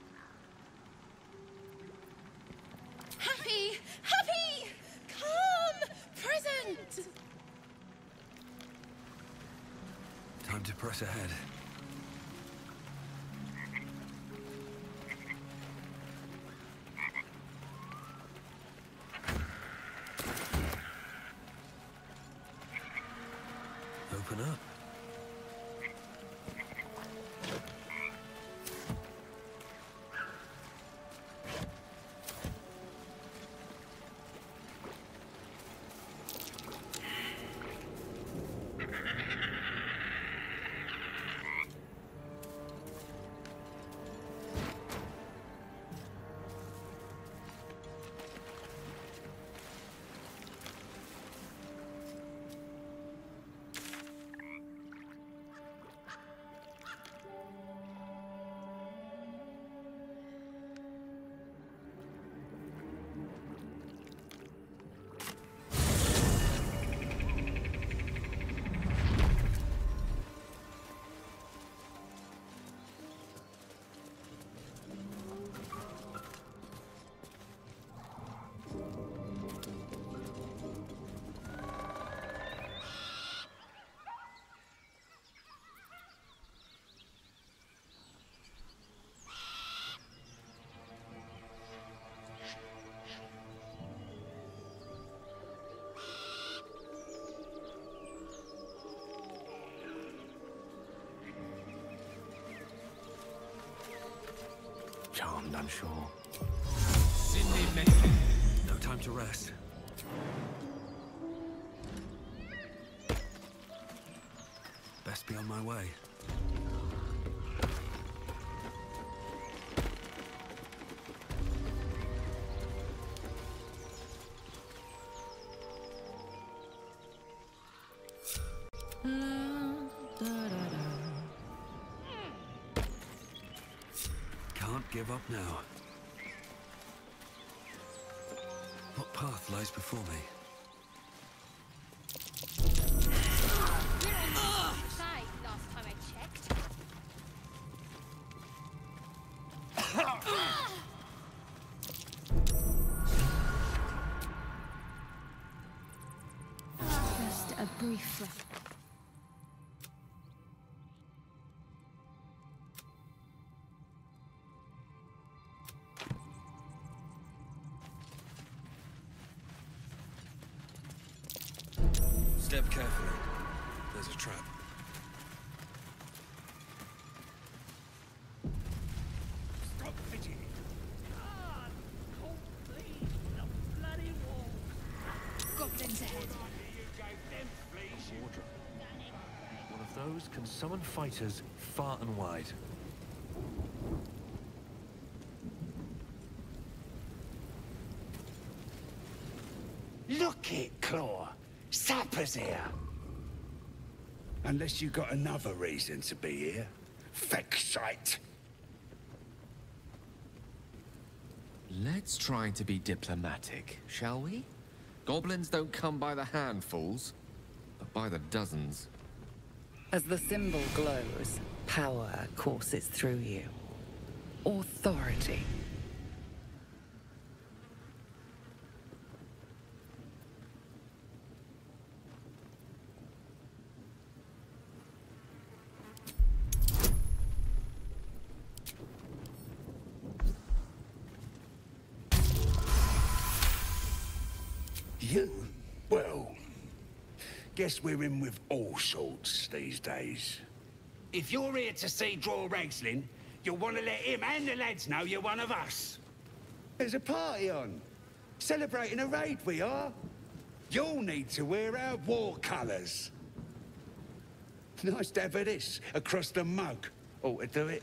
[SPEAKER 7] Happy! Happy! Come! Present!
[SPEAKER 1] Time to press ahead. Open up. sure. No time to rest. Best be on my way. Can't give up now. What path lies before me?
[SPEAKER 7] Say, last time I checked.
[SPEAKER 4] Just a brief rest.
[SPEAKER 1] Step carefully. There's a trap.
[SPEAKER 5] Stop fidgeting. Ah, cold please, the bloody wall.
[SPEAKER 7] Goblins ahead.
[SPEAKER 1] Wardrobe. One of those can summon fighters far and wide.
[SPEAKER 5] Look it, Claw. Sapper's here. Unless you got another reason to be here. Fexite.
[SPEAKER 9] Let's try to be diplomatic, shall we? Goblins don't come by the handfuls, but by the dozens.
[SPEAKER 3] As the symbol glows, power courses through you. Authority.
[SPEAKER 5] You? Well, guess we're in with all sorts these days. If you're here to see Draw Ragslin, you'll want to let him and the lads know you're one of us. There's a party on. Celebrating a raid, we are. You'll need to wear our war colours. Nice to have this across the mug. Ought to do it.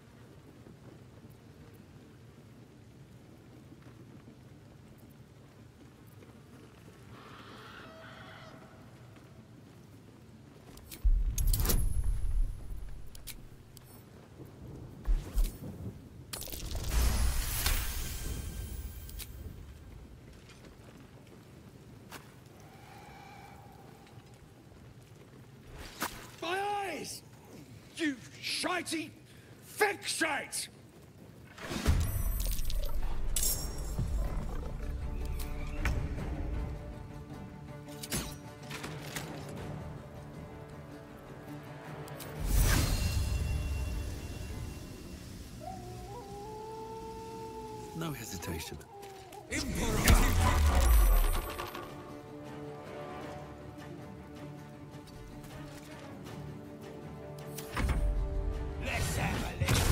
[SPEAKER 5] You shitey fixate!
[SPEAKER 1] No hesitation.
[SPEAKER 5] Let's have a look.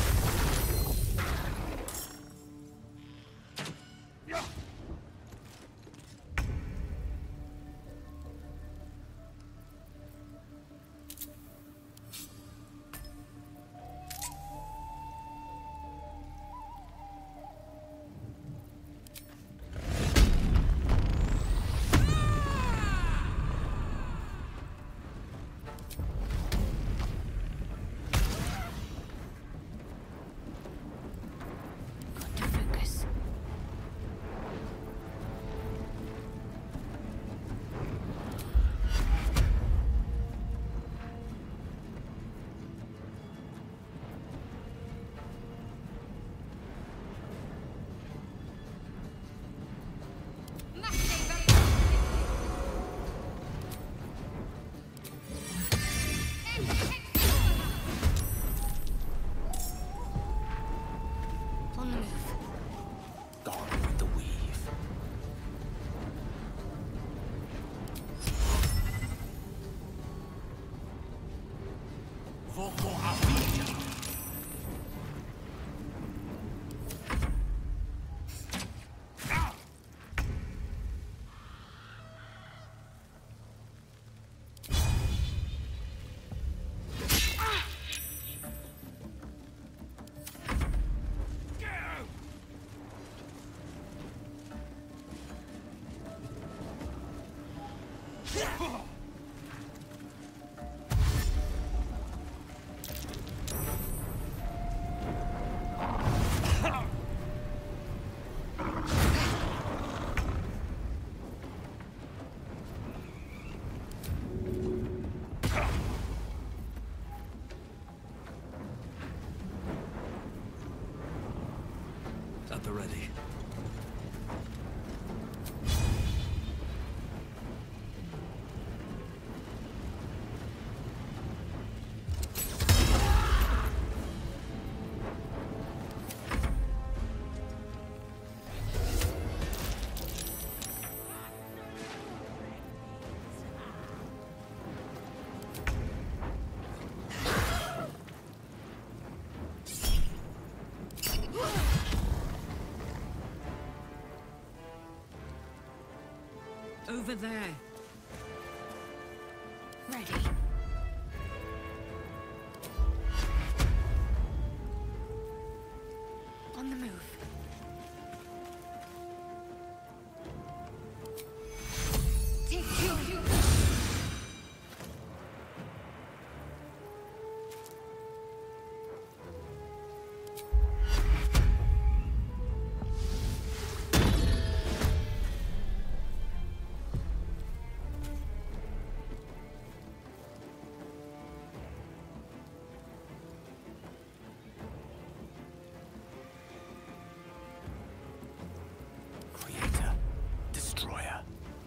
[SPEAKER 1] At the ready.
[SPEAKER 2] Over there.
[SPEAKER 7] Ready. On the move. Take you.
[SPEAKER 1] Creator. Destroyer.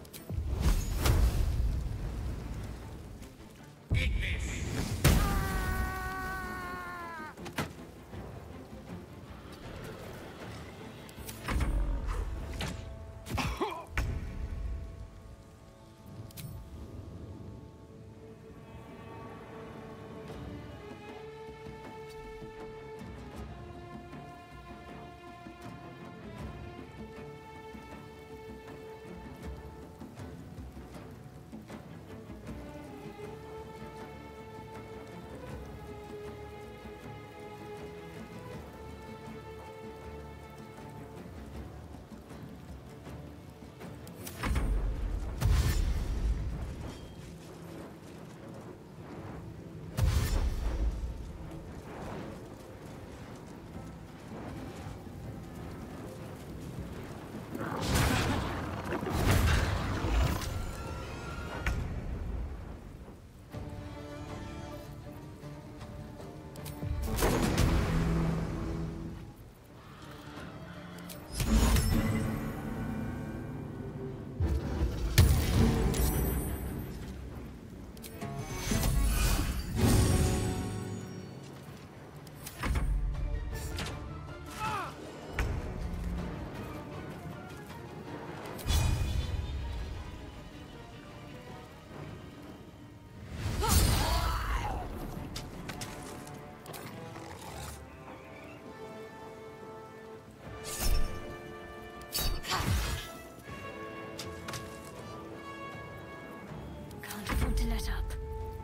[SPEAKER 7] Can't afford to let up.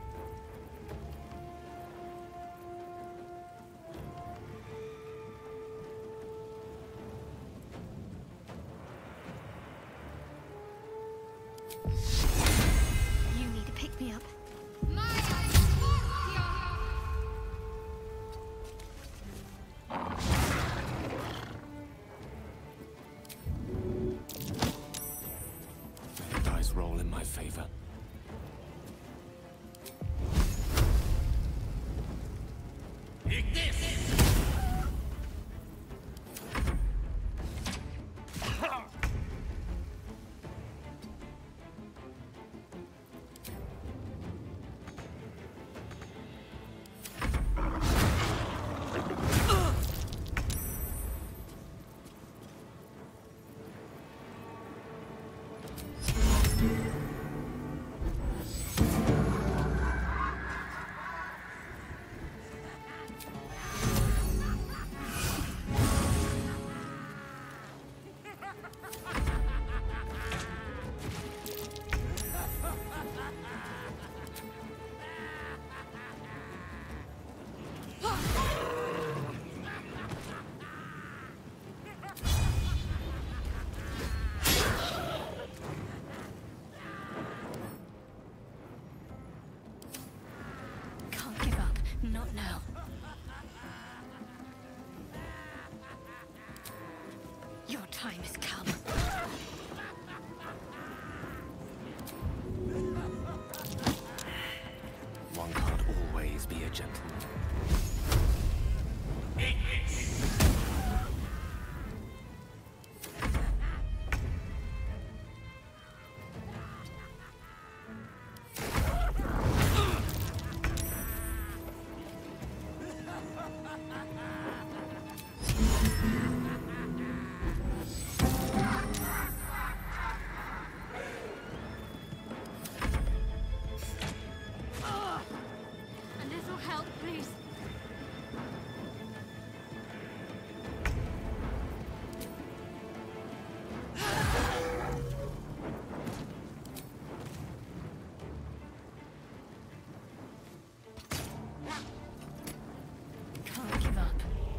[SPEAKER 7] You need to pick me up.
[SPEAKER 1] May the dice roll in my favor.
[SPEAKER 4] not now. Your time has come.
[SPEAKER 9] One can't always be a gentleman.
[SPEAKER 4] A little help, please.
[SPEAKER 19] Can't give up.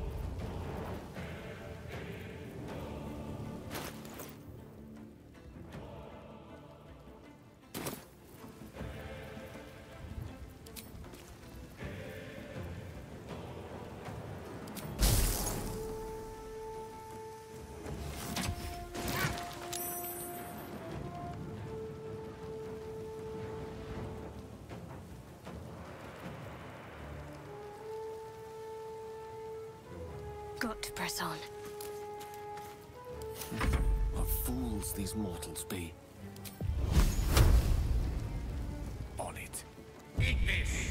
[SPEAKER 4] Got to press on.
[SPEAKER 9] What fools these mortals be. On it.
[SPEAKER 5] Eat this!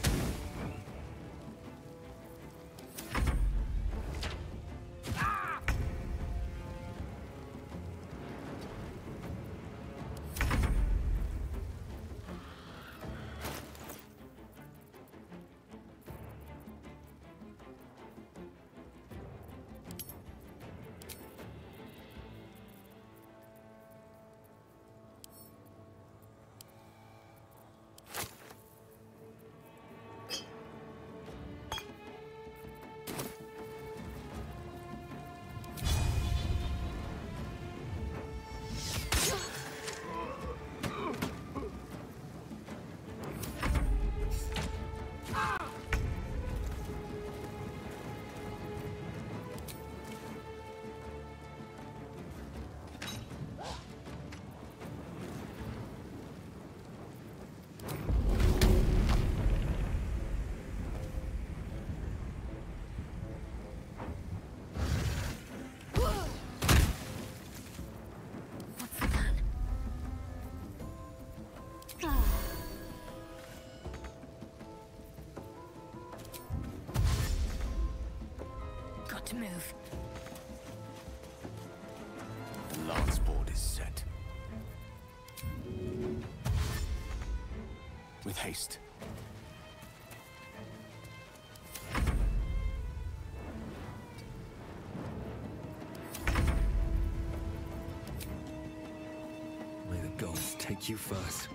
[SPEAKER 4] Got to move.
[SPEAKER 9] The lance board is set. With haste.
[SPEAKER 20] May the gods take you first.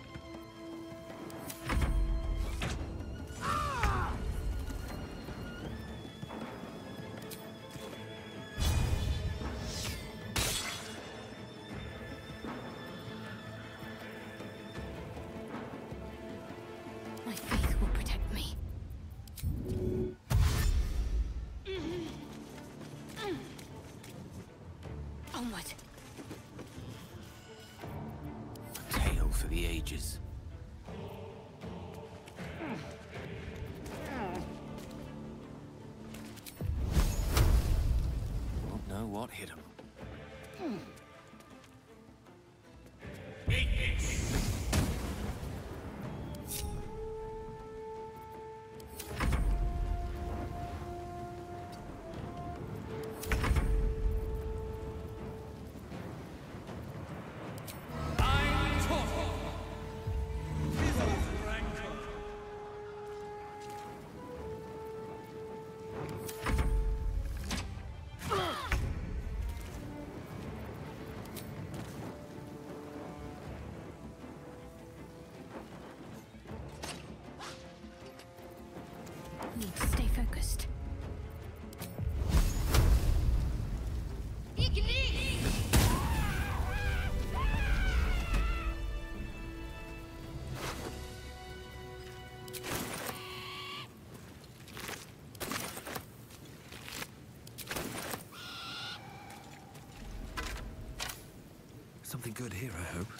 [SPEAKER 4] My faith will protect me. Onward.
[SPEAKER 9] A tale for the ages. Don't know what hit him.
[SPEAKER 1] Something good here, I hope.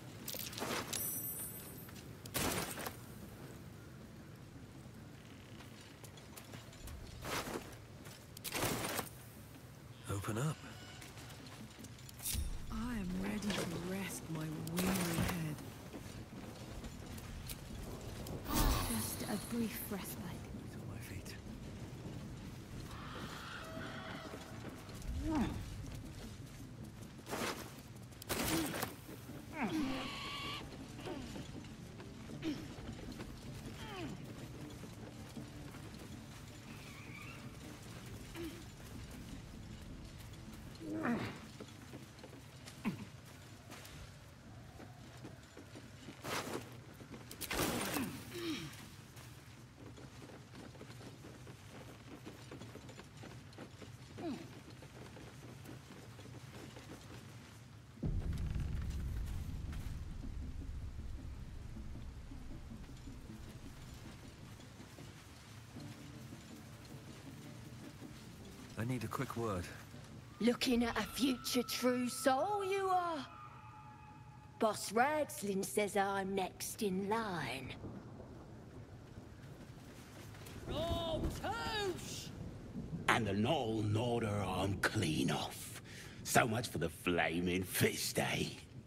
[SPEAKER 1] Open up.
[SPEAKER 2] I am ready to rest my weary head.
[SPEAKER 4] Just a brief respite.
[SPEAKER 1] On my feet. I need a quick word.
[SPEAKER 4] Looking at a future true soul, you are. Boss Ragslin says I'm next in line.
[SPEAKER 5] Oh, Touche! And an all order I'm clean off. So much for the flaming fist, eh?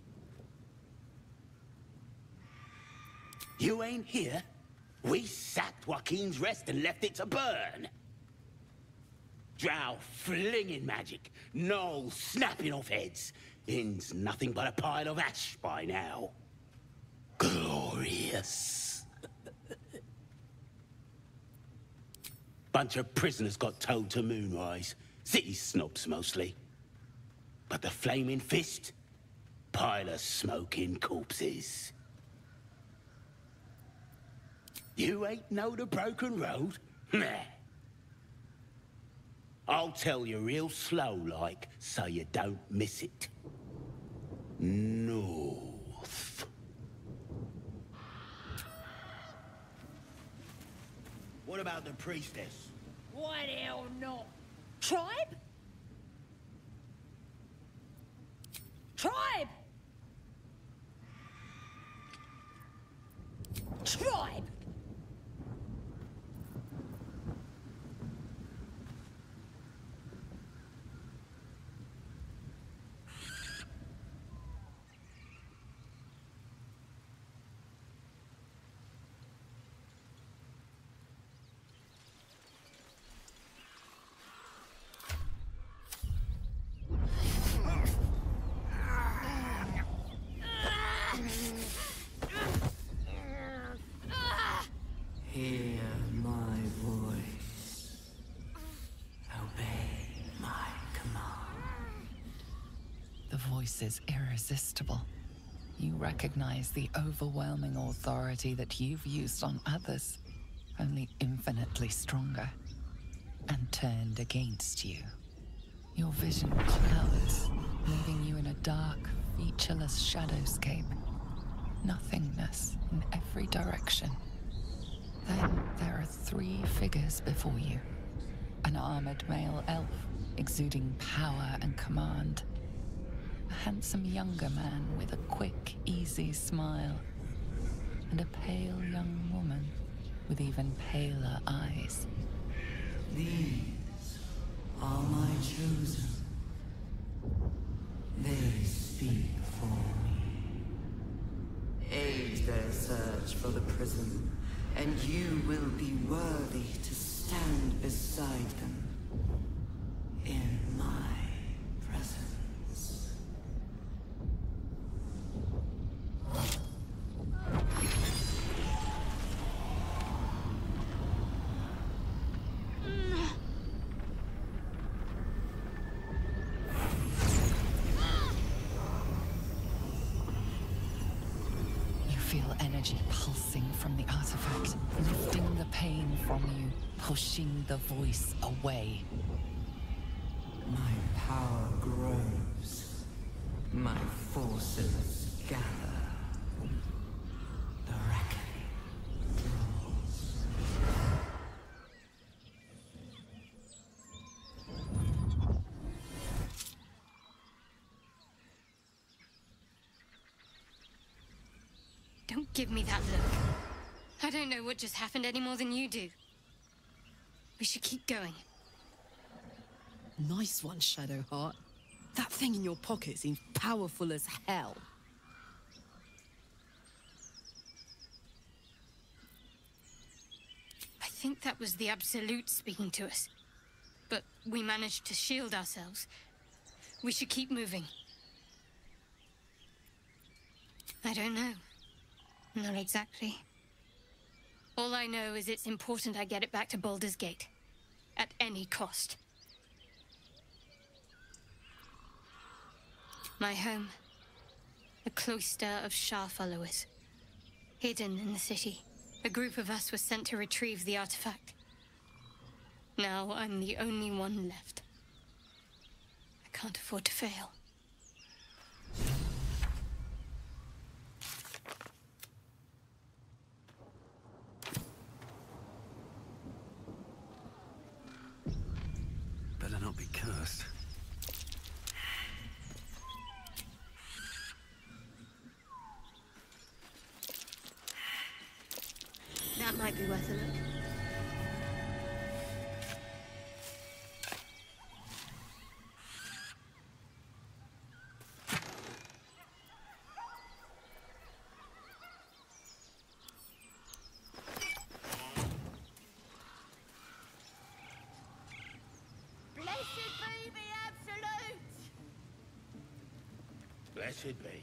[SPEAKER 5] You ain't here? We sacked Joaquin's Rest and left it to burn. Drow flinging magic, gnolls snapping off heads. Inn's nothing but a pile of ash by now. Glorious. Bunch of prisoners got towed to Moonrise. City snobs mostly. But the Flaming Fist? Pile of smoking corpses. You ain't know the Broken Road? Nah. I'll tell you real slow-like, so you don't miss it. North. What about the priestess?
[SPEAKER 4] Why the hell not? Tribe? Tribe! Tribe!
[SPEAKER 10] Hear my voice. Obey my command.
[SPEAKER 3] The voice is irresistible. You recognize the overwhelming authority that you've used on others, only infinitely stronger, and turned against you. Your vision clouds, leaving you in a dark, featureless shadowscape. Nothingness in every direction. Then there are three figures before you. An armored male elf, exuding power and command. A handsome younger man with a quick, easy smile. And a pale young woman with even paler eyes.
[SPEAKER 10] These are my chosen. They speak for me. Aid their search for the prison, and you will be worthy to stand beside them in my presence.
[SPEAKER 3] Feel energy pulsing from the artifact, lifting the pain from you, pushing the voice away.
[SPEAKER 10] My power grows. My forces gather. The reckoning draws.
[SPEAKER 7] give me that look. I don't know what just happened any more than you do. We should keep going.
[SPEAKER 2] Nice one, Shadowheart. That thing in your pocket seems powerful as hell.
[SPEAKER 7] I think that was the Absolute speaking to us. But we managed to shield ourselves. We should keep moving. I don't know. Not exactly. All I know is it's important I get it back to Baldur's Gate. At any cost. My home. A cloister of Shah followers. Hidden in the city. A group of us was sent to retrieve the artifact. Now I'm the only one left. I can't afford to fail.
[SPEAKER 1] Better not be cursed.
[SPEAKER 4] That might be worth a look.
[SPEAKER 15] Blessed be.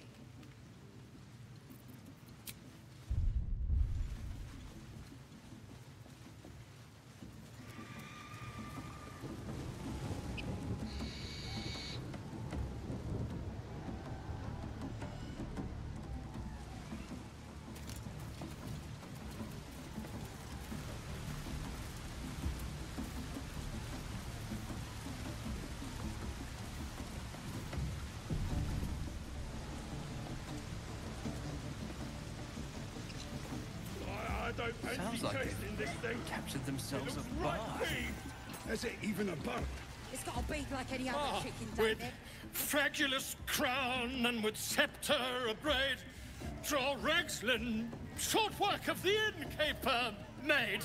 [SPEAKER 1] Sounds like they captured themselves a bar.
[SPEAKER 15] Is it even a bird?
[SPEAKER 12] It's got a beak like any other
[SPEAKER 15] Ah,
[SPEAKER 12] chicken,
[SPEAKER 15] with
[SPEAKER 12] David.
[SPEAKER 15] fragulous crown and with sceptre abraid, draw Ragslin, short work of the innkeeper made.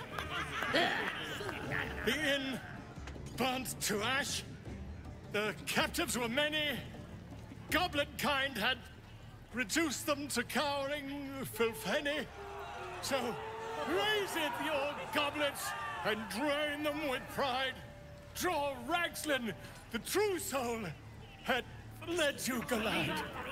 [SPEAKER 15] The inn burnt to ash. The captives were many. Goblin kind had reduced them to cowering filfenny. So raise it, your goblets, and drain them with pride. Draw Ragslin, the true soul, had led you glide.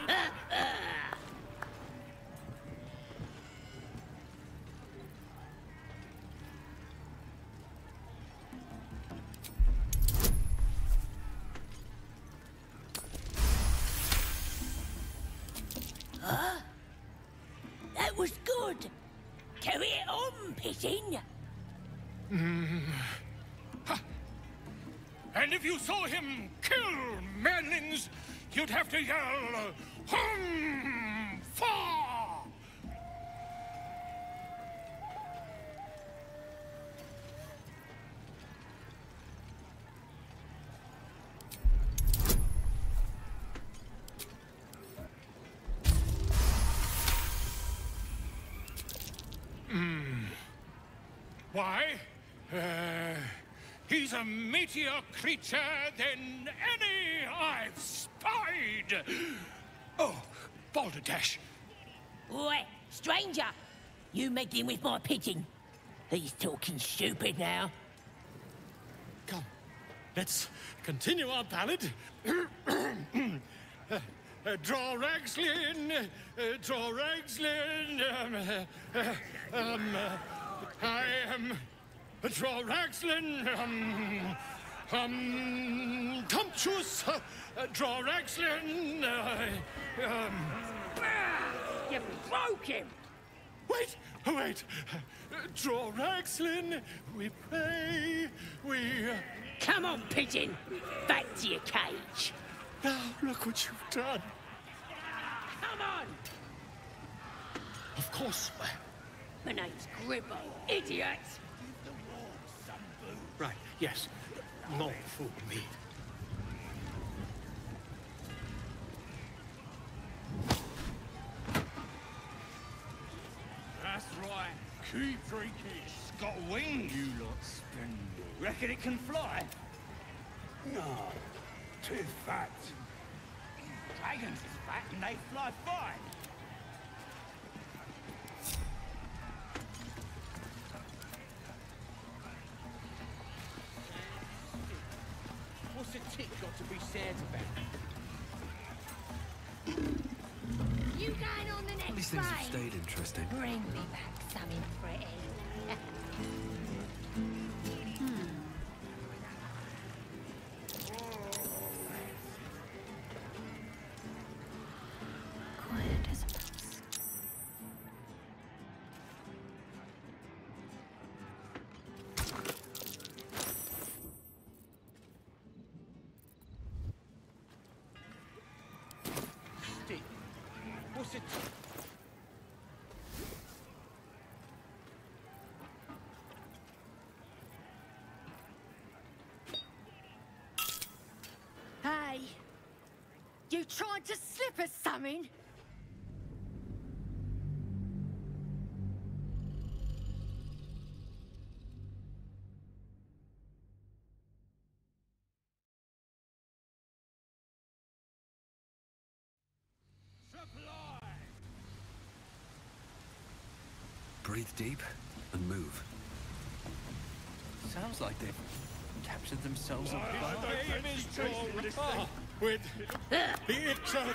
[SPEAKER 4] Huh? That was good. Carry it on, Pigeon.
[SPEAKER 15] Mm. Ha. And if you saw him kill manlings, you'd have to yell, hum, fa! Mm. Why? Uh, he's a meatier creature than any I've spied. Oh, Balderdash.
[SPEAKER 4] Oi, stranger! You meddling with my pigeon. He's talking stupid now.
[SPEAKER 15] Come, let's continue our ballad. uh, uh, draw Ragslin, uh, draw Ragslin. Um, uh, uh, um, uh, I am uh, draw Ragslin. Um, um, Tumptuous, uh, uh, draw Ragslin. Uh, um,
[SPEAKER 4] You broke him!
[SPEAKER 15] Wait, wait. Uh, draw Ragslin, we pray, we... Uh...
[SPEAKER 4] Come on, Pigeon! Back to your cage!
[SPEAKER 15] Now, look what you've done.
[SPEAKER 4] Come on!
[SPEAKER 15] Of course.
[SPEAKER 4] My name's Gribbo, idiot!
[SPEAKER 15] Right, yes. Not for me.
[SPEAKER 5] That's right. Keep drinking. It's got wings. You lot spend it. Reckon it can fly? No. Too fat. Dragons is fat and they fly fine. What's a tick got to be said about?
[SPEAKER 4] You going on the next
[SPEAKER 1] These things have
[SPEAKER 4] ride?
[SPEAKER 1] stayed interesting.
[SPEAKER 4] Bring me back something pretty.
[SPEAKER 7] Quiet as a mouse.
[SPEAKER 5] Stick. What's a tick?
[SPEAKER 4] Hey, you trying to slip us something?
[SPEAKER 1] Breathe deep and move.
[SPEAKER 5] Sounds like they've captured themselves a
[SPEAKER 15] My
[SPEAKER 5] bar.
[SPEAKER 15] name is Joel. Ah, with the eternal.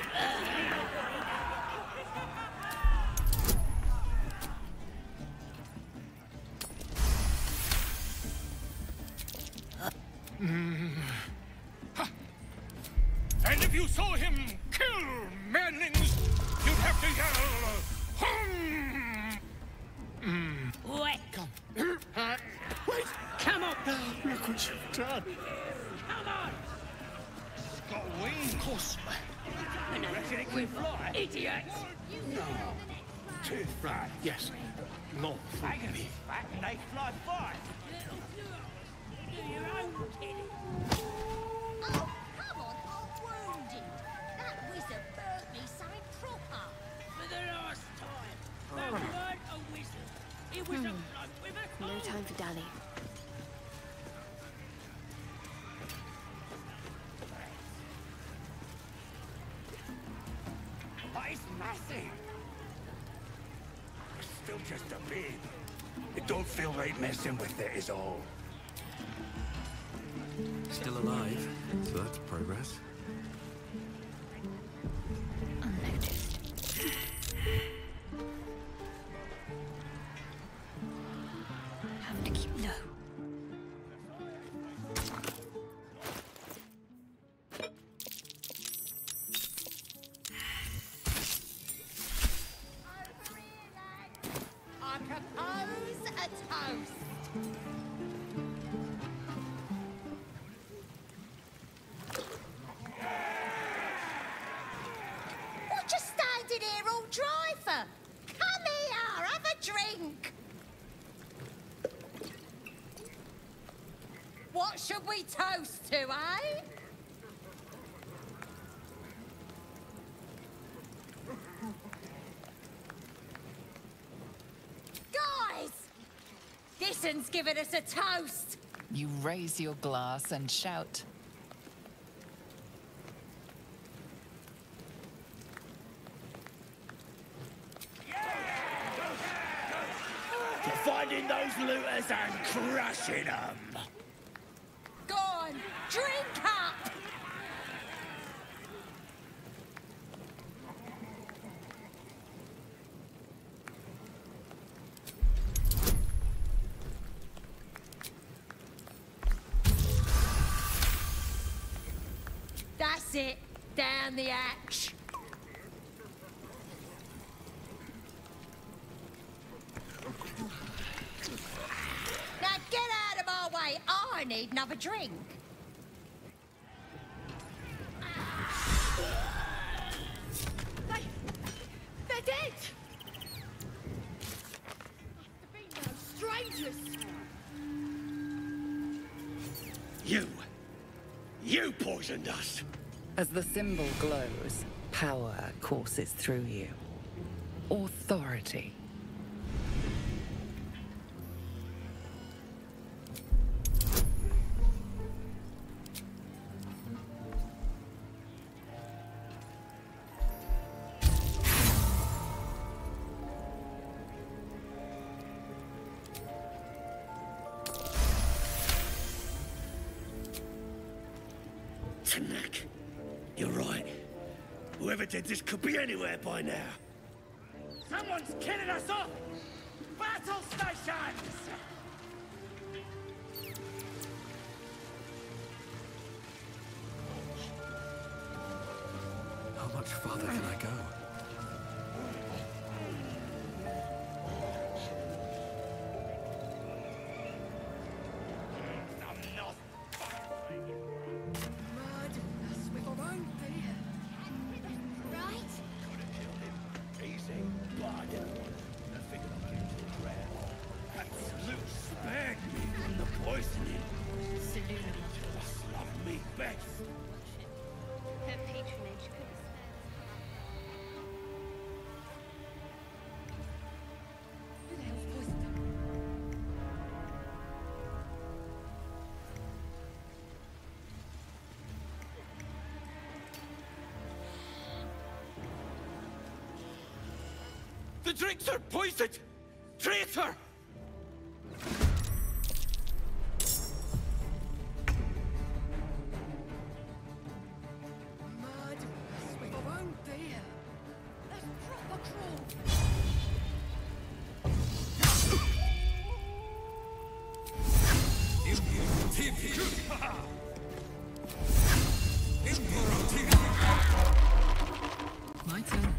[SPEAKER 5] Mm. Ha. And if you saw him kill Manlings, you'd have to yell, hum! Mm.
[SPEAKER 4] Wait.
[SPEAKER 5] Come. Uh, wait!
[SPEAKER 4] Come on!
[SPEAKER 15] Look what you've done.
[SPEAKER 5] Come on! It's got wings. Of course. Reckon it can fly?
[SPEAKER 4] Idiot!
[SPEAKER 5] No. Too fat.
[SPEAKER 15] Yes. Not for
[SPEAKER 5] Dragons
[SPEAKER 15] me.
[SPEAKER 5] is fat and they fly fine.
[SPEAKER 4] Oh, come on, I'm wounded. That wizard burnt me something proper. For the last time, that weren't a wizard. It was a bloke with a
[SPEAKER 7] No time for dally.
[SPEAKER 5] But it's massive. It's still just a bit. It don't feel right messing with it is all.
[SPEAKER 1] Still alive, so that's progress.
[SPEAKER 7] Unnoticed. Have to keep low.
[SPEAKER 4] I propose a toast. What you standing here all dry for? Come here, have a drink. What should we toast to, eh? Guys! This one's giving us a toast.
[SPEAKER 3] You raise your glass and shout.
[SPEAKER 5] For finding those looters and crushing them.
[SPEAKER 4] Go on, drink up! That's it. Down the hatch. Now get out of my way. I need another drink. They, they're dead. Must have been those strangers.
[SPEAKER 5] You. You poisoned us.
[SPEAKER 3] As the symbol glows, power courses through you. Authority.
[SPEAKER 5] Knack. You're right. Whoever did this could be anywhere by now.
[SPEAKER 6] Someone's killing us off! Battle stations!
[SPEAKER 1] How much farther can I go?
[SPEAKER 5] The drinks are poisoned! Traitor!
[SPEAKER 2] My turn.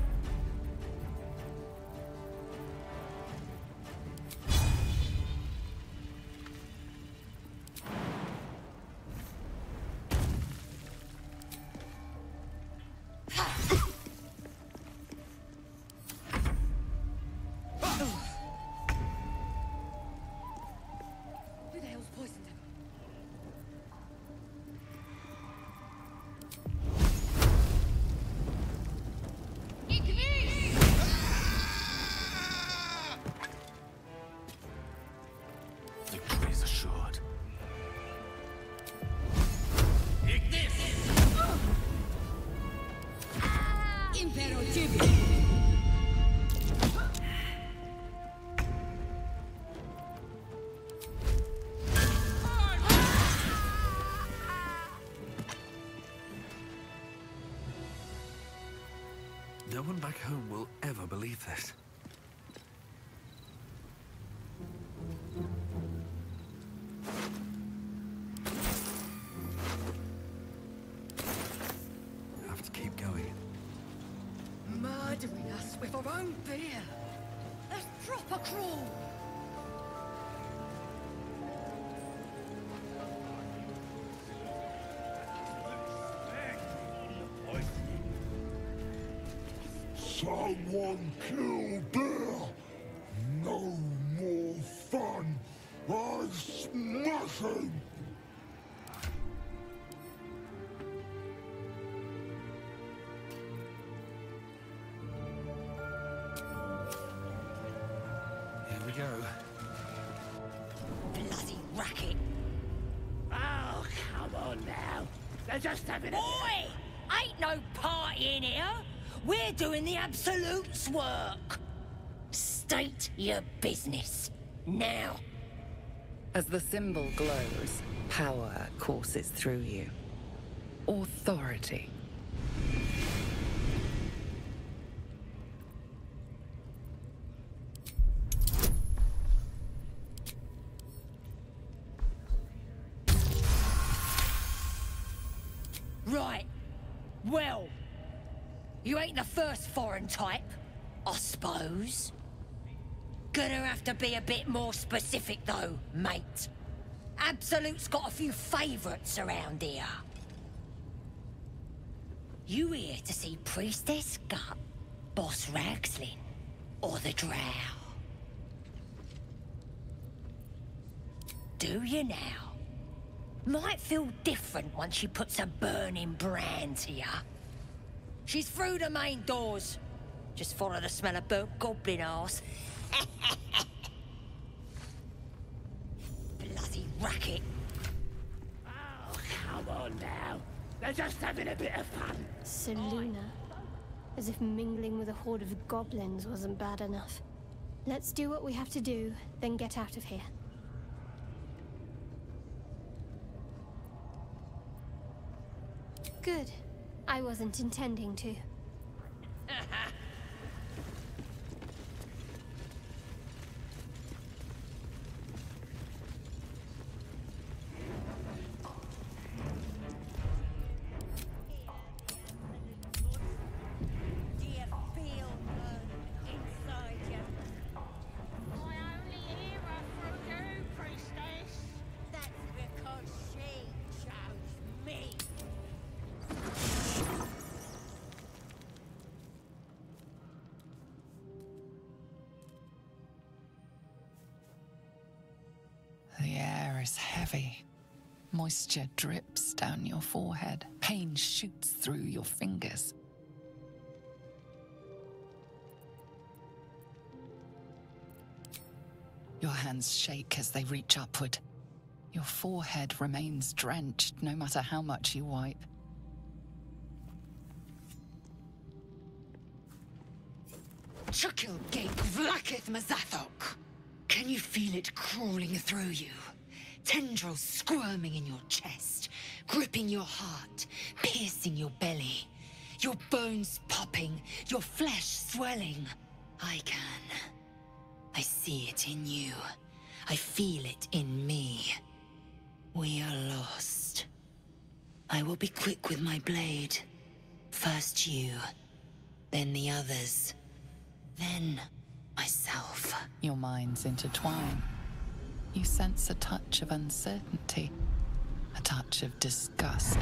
[SPEAKER 12] Who the hell's poisoned him?
[SPEAKER 1] Victory is assured.
[SPEAKER 12] Impero Tibi!
[SPEAKER 1] No one back home will ever believe this. Have to keep going.
[SPEAKER 12] Murdering us with our own beer. That's proper cruel.
[SPEAKER 13] Someone kill Bear! No more fun! I smash him!
[SPEAKER 1] Here we go.
[SPEAKER 4] Bloody racket.
[SPEAKER 5] Oh, come on now. They're just having a...
[SPEAKER 4] Oi! Ain't no party in here. We're doing the Absolute's work. State your business. Now.
[SPEAKER 3] As the symbol glows, power courses through you. Authority.
[SPEAKER 4] Right. Well, you ain't the first foreign type, I suppose. Gonna have to be a bit more specific though, mate. Absolute's got a few favourites around here. You here to see Priestess Gut, Boss Ragslin, or the Drow? Do you now? Might feel different once she puts a burning brand here. She's through the main doors. Just follow the smell of burnt goblin arse. Bloody racket.
[SPEAKER 5] Oh, come on now. They're just having a bit of fun.
[SPEAKER 7] Seluna. As if mingling with a horde of goblins wasn't bad enough. Let's do what we have to do, then get out of here. Good. I wasn't intending to.
[SPEAKER 3] The air is heavy. Moisture drips down your forehead. Pain shoots through your fingers. Your hands shake as they reach upward. Your forehead remains drenched no matter how much you wipe.
[SPEAKER 4] Chukil Gate Vlakith Mazathok! Can you feel it crawling through you? Tendrils squirming in your chest, gripping your heart, piercing your belly. Your bones popping, your flesh swelling. I can. I see it in you. I feel it in me. We are lost. I will be quick with my blade. First you, then the others, then myself.
[SPEAKER 3] Your minds intertwine. You sense a touch of uncertainty, a touch of disgust.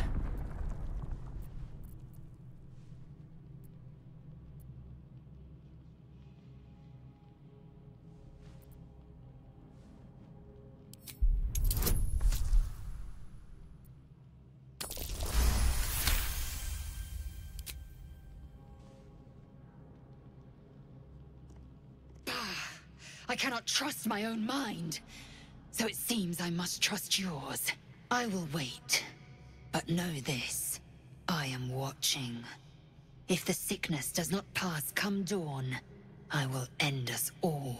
[SPEAKER 4] I cannot trust my own mind. So it seems I must trust yours. I will wait. But know this. I am watching. If the sickness does not pass come dawn, I will end us all.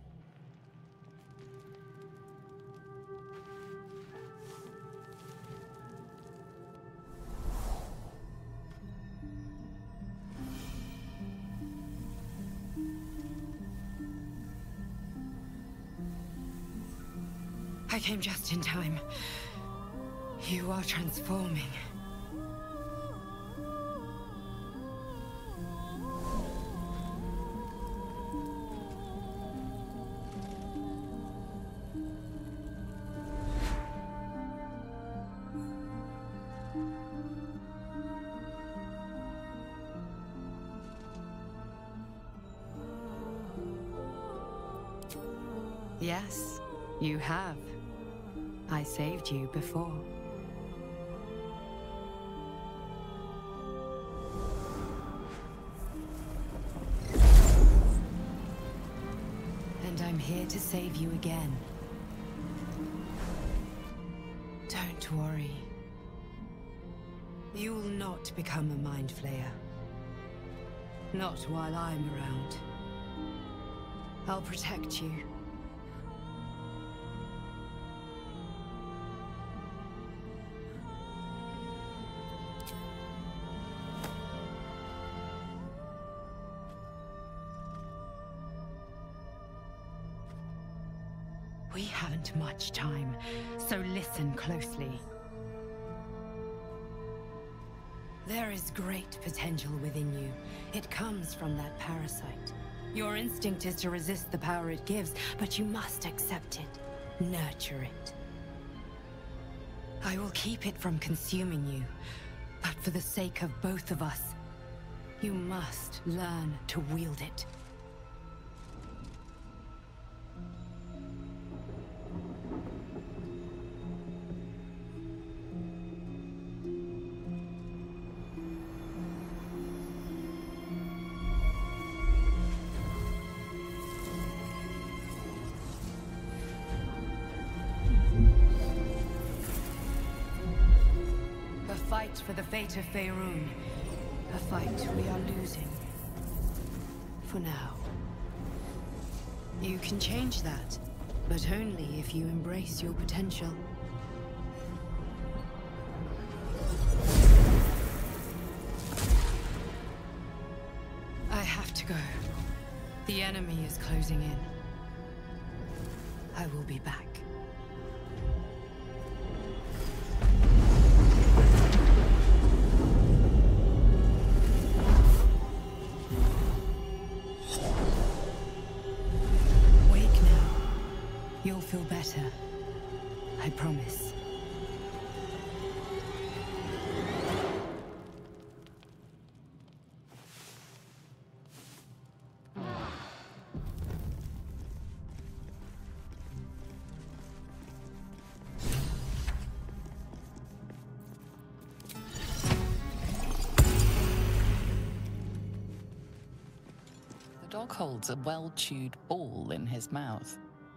[SPEAKER 14] I came just in time. You are transforming. Yes, you have. I saved you before. And I'm here to save you again. Don't worry. You will not become a Mind Flayer. Not while I'm around. I'll protect you. We haven't much time, so listen closely. There is great potential within you. It comes from that parasite. Your instinct is to resist the power it gives, but you must accept it. Nurture it. I will keep it from consuming you, but for the sake of both of us, you must learn to wield it. For the fate of Faerun. A fight we are losing. For now. You can change that, but only if you embrace your potential. closing in. I will be back. Wake now. You'll feel better. I promise.
[SPEAKER 3] The dog holds a well-chewed ball in his mouth.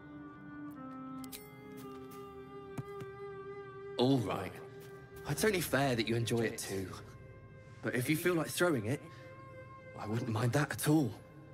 [SPEAKER 16] All right. It's only fair that you enjoy it too. But if you feel like throwing it, I wouldn't mind that at all.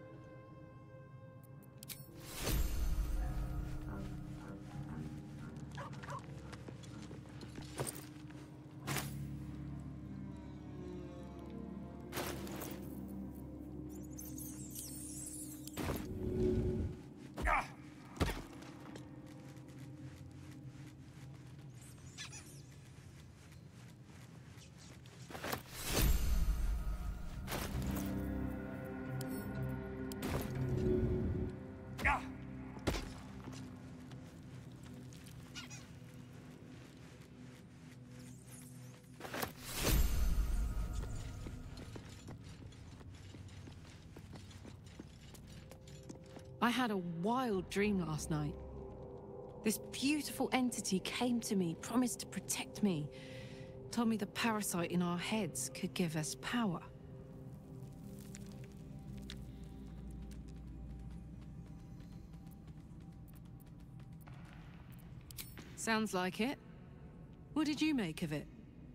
[SPEAKER 2] I had a wild dream last night. This beautiful entity came to me, promised to protect me, told me the parasite in our heads could give us power. Sounds like it. What did you make of it?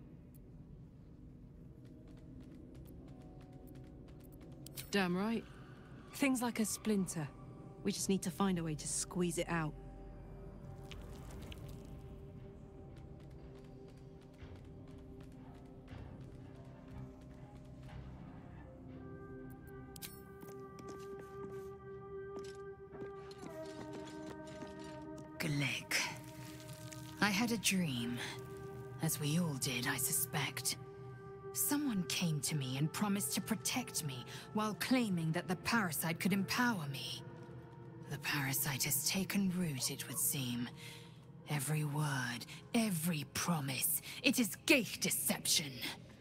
[SPEAKER 2] Damn right. Things like a splinter. We just need to find a way to squeeze it out.
[SPEAKER 17] Gleg. I had a dream. As we all did, I suspect. Someone came to me and promised to protect me, while claiming that the parasite could empower me. The parasite has taken root, it would seem. Every word, every promise, it is ghaik deception.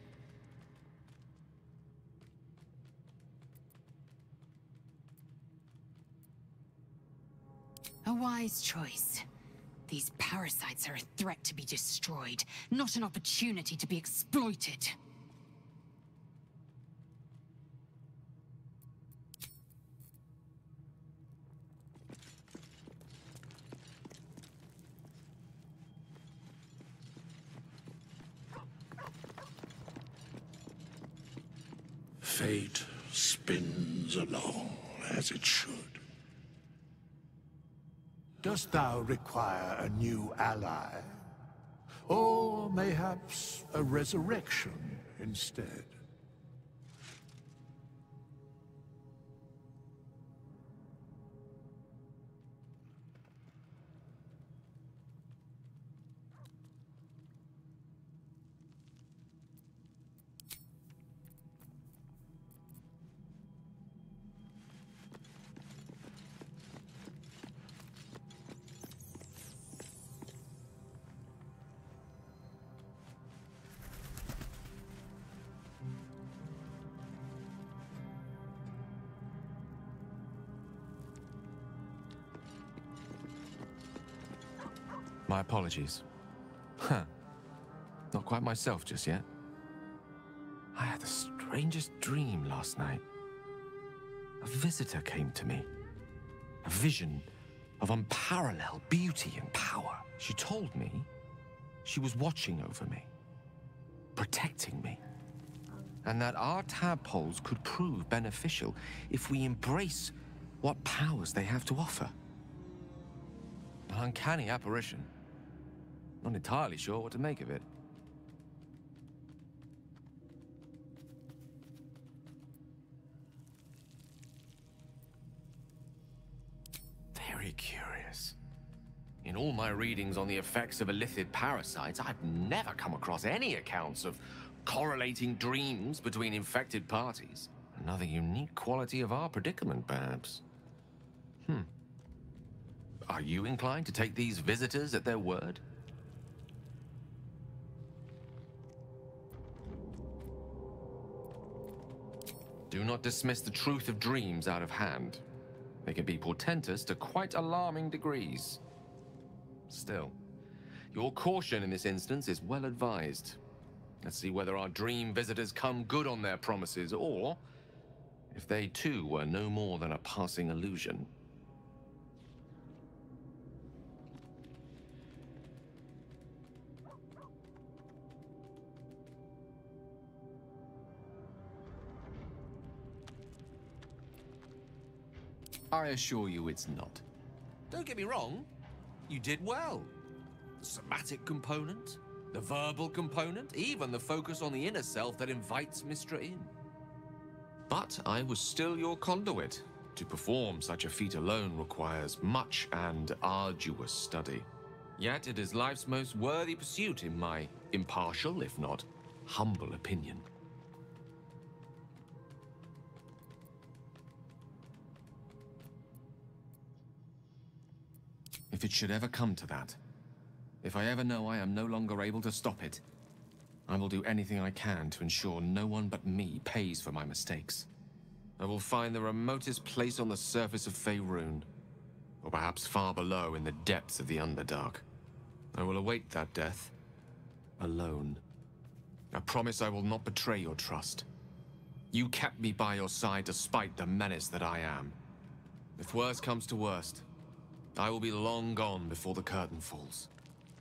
[SPEAKER 17] A wise choice. These parasites are a threat to be destroyed, not an opportunity to be exploited.
[SPEAKER 13] Fate spins along as it should. Dost thou require a new ally? Or mayhaps a resurrection instead?
[SPEAKER 9] My apologies. Huh. Not quite myself just yet. I had the strangest dream last night. A visitor came to me. A vision of unparalleled beauty and power. She told me she was watching over me, protecting me, and that our tadpoles could prove beneficial if we embrace what powers they have to offer. An uncanny apparition. Not entirely sure what to make of it. years. In all my readings on the effects of illithid parasites, I've never come across any accounts of correlating dreams between infected parties. Another unique quality of our predicament, perhaps. Hmm. Are you inclined to take these visitors at their word? Do not dismiss the truth of dreams out of hand. They can be portentous to quite alarming degrees. Still, your caution in this instance is well advised. Let's see whether our dream visitors come good on their promises, or if they too were no more than a passing illusion. I assure you it's not. Don't get me wrong, you did well. The somatic component, the verbal component, even the focus on the inner self that invites Mystra in. But I was still your conduit. To perform such a feat alone requires much and arduous study. Yet it is life's most worthy pursuit in my impartial, if not humble opinion. If it should ever come to that, if I ever know I am no longer able to stop it, I will do anything I can to ensure no one but me pays for my mistakes. I will find the remotest place on the surface of Faerun, or perhaps far below in the depths of the Underdark. I will await that death, alone. I promise I will not betray your trust. You kept me by your side despite the menace that I am. If worst comes to worst, I will be long gone before the curtain falls.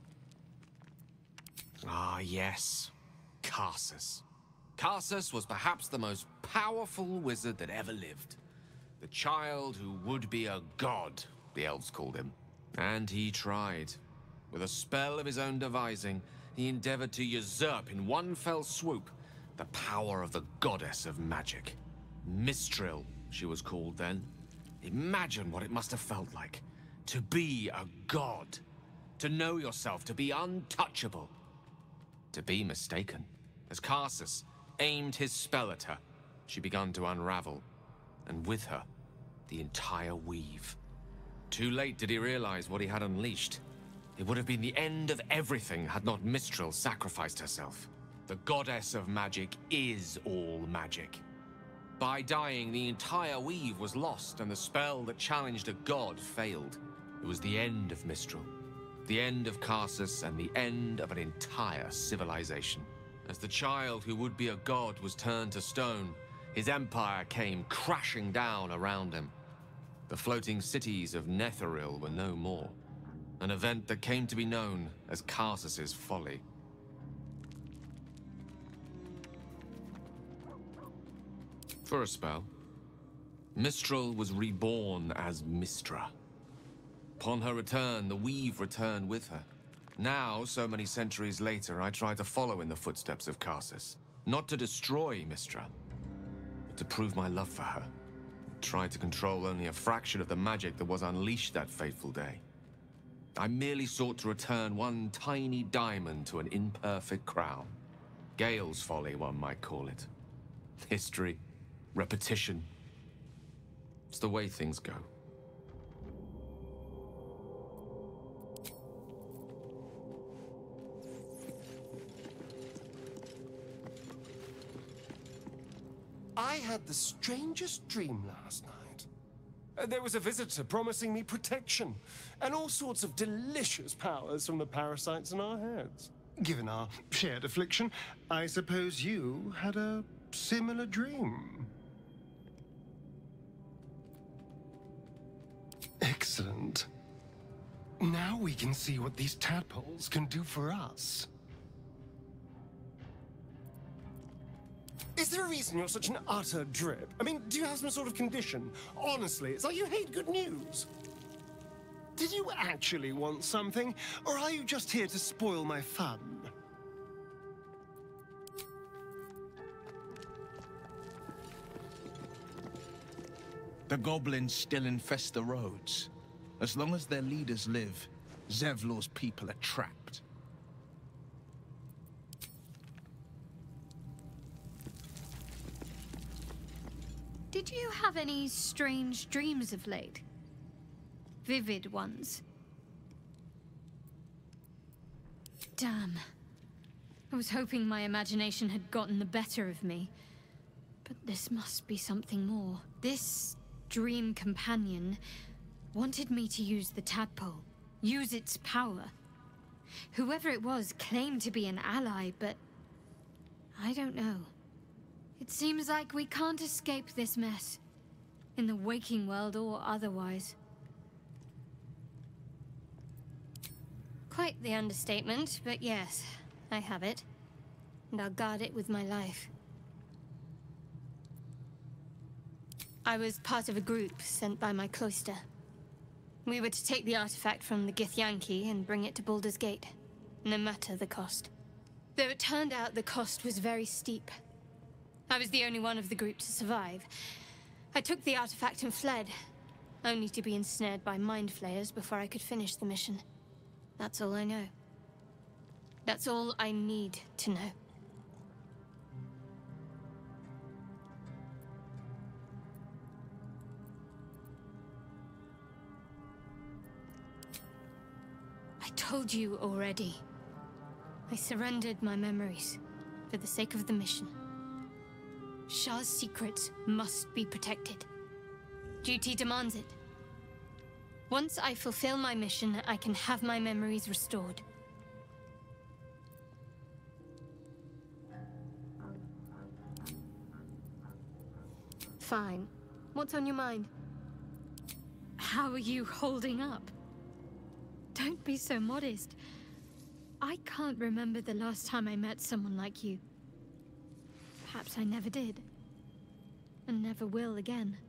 [SPEAKER 9] Ah, yes. Karsus. Karsus was perhaps the most powerful wizard that ever lived. The child who would be a god, the elves called him. And he tried. With a spell of his own devising, he endeavored to usurp in one fell swoop the power of the goddess of magic. Mistril, she was called then. Imagine what it must have felt like. To be a god. To know yourself, to be untouchable. To be mistaken. As Karsus aimed his spell at her, she began to unravel, and with her, the entire weave. Too late did he realize what he had unleashed. It would have been the end of everything had not Mistril sacrificed herself. The goddess of magic is all magic. By dying, the entire weave was lost, and the spell that challenged a god failed. It was the end of Mistril, the end of Karsus, and the end of an entire civilization. As the child who would be a god was turned to stone, his empire came crashing down around him. The floating cities of Netheril were no more, an event that came to be known as Karsus's folly. For a spell, Mistril was reborn as Mystra. Upon her return, the weave returned with her. Now, so many centuries later, I try to follow in the footsteps of Karsus. Not to destroy Mystra, but to prove my love for her. Try to control only a fraction of the magic that was unleashed that fateful day. I merely sought to return one tiny diamond to an imperfect crown. Gale's folly, one might call it. History, repetition. It's the way things go.
[SPEAKER 8] I had the strangest dream last night. Uh, there was a visitor promising me protection and all sorts of delicious powers from the parasites in our heads. Given our shared affliction, I suppose you had a similar dream. Excellent. Now we can see what these tadpoles can do for us. Is there a reason you're such an utter drip? I mean, do you have some sort of condition? Honestly, it's like you hate good news. Did you actually want something, or are you just here to spoil my fun?
[SPEAKER 6] The goblins still infest the roads.
[SPEAKER 18] As long as their leaders live, Zevlor's people are trapped.
[SPEAKER 7] Did you have any strange dreams of late? Vivid ones? Damn. I was hoping my imagination had gotten the better of me. But this must be something more. This dream companion wanted me to use the tadpole, use its power. Whoever it was claimed to be an ally, but I don't know. It seems like we can't escape this mess, in the waking world or otherwise. Quite the understatement, but yes, I have it. And I'll guard it with my life. I was part of a group sent by my cloister. We were to take the artifact from the Githyanki and bring it to Baldur's Gate, no matter the cost. Though it turned out the cost was very steep. I was the only one of the group to survive. I took the artifact and fled, only to be ensnared by mind flayers before I could finish the mission. That's all I know. That's all I need to know. I told you already. I surrendered my memories for the sake of the mission. Shah's secrets must be protected. Duty demands it. Once I fulfill my mission, I can have my memories restored. Fine. What's on your mind? How are you holding up? Don't be so modest. I can't remember the last time I met someone like you. Perhaps I never did. And never will again.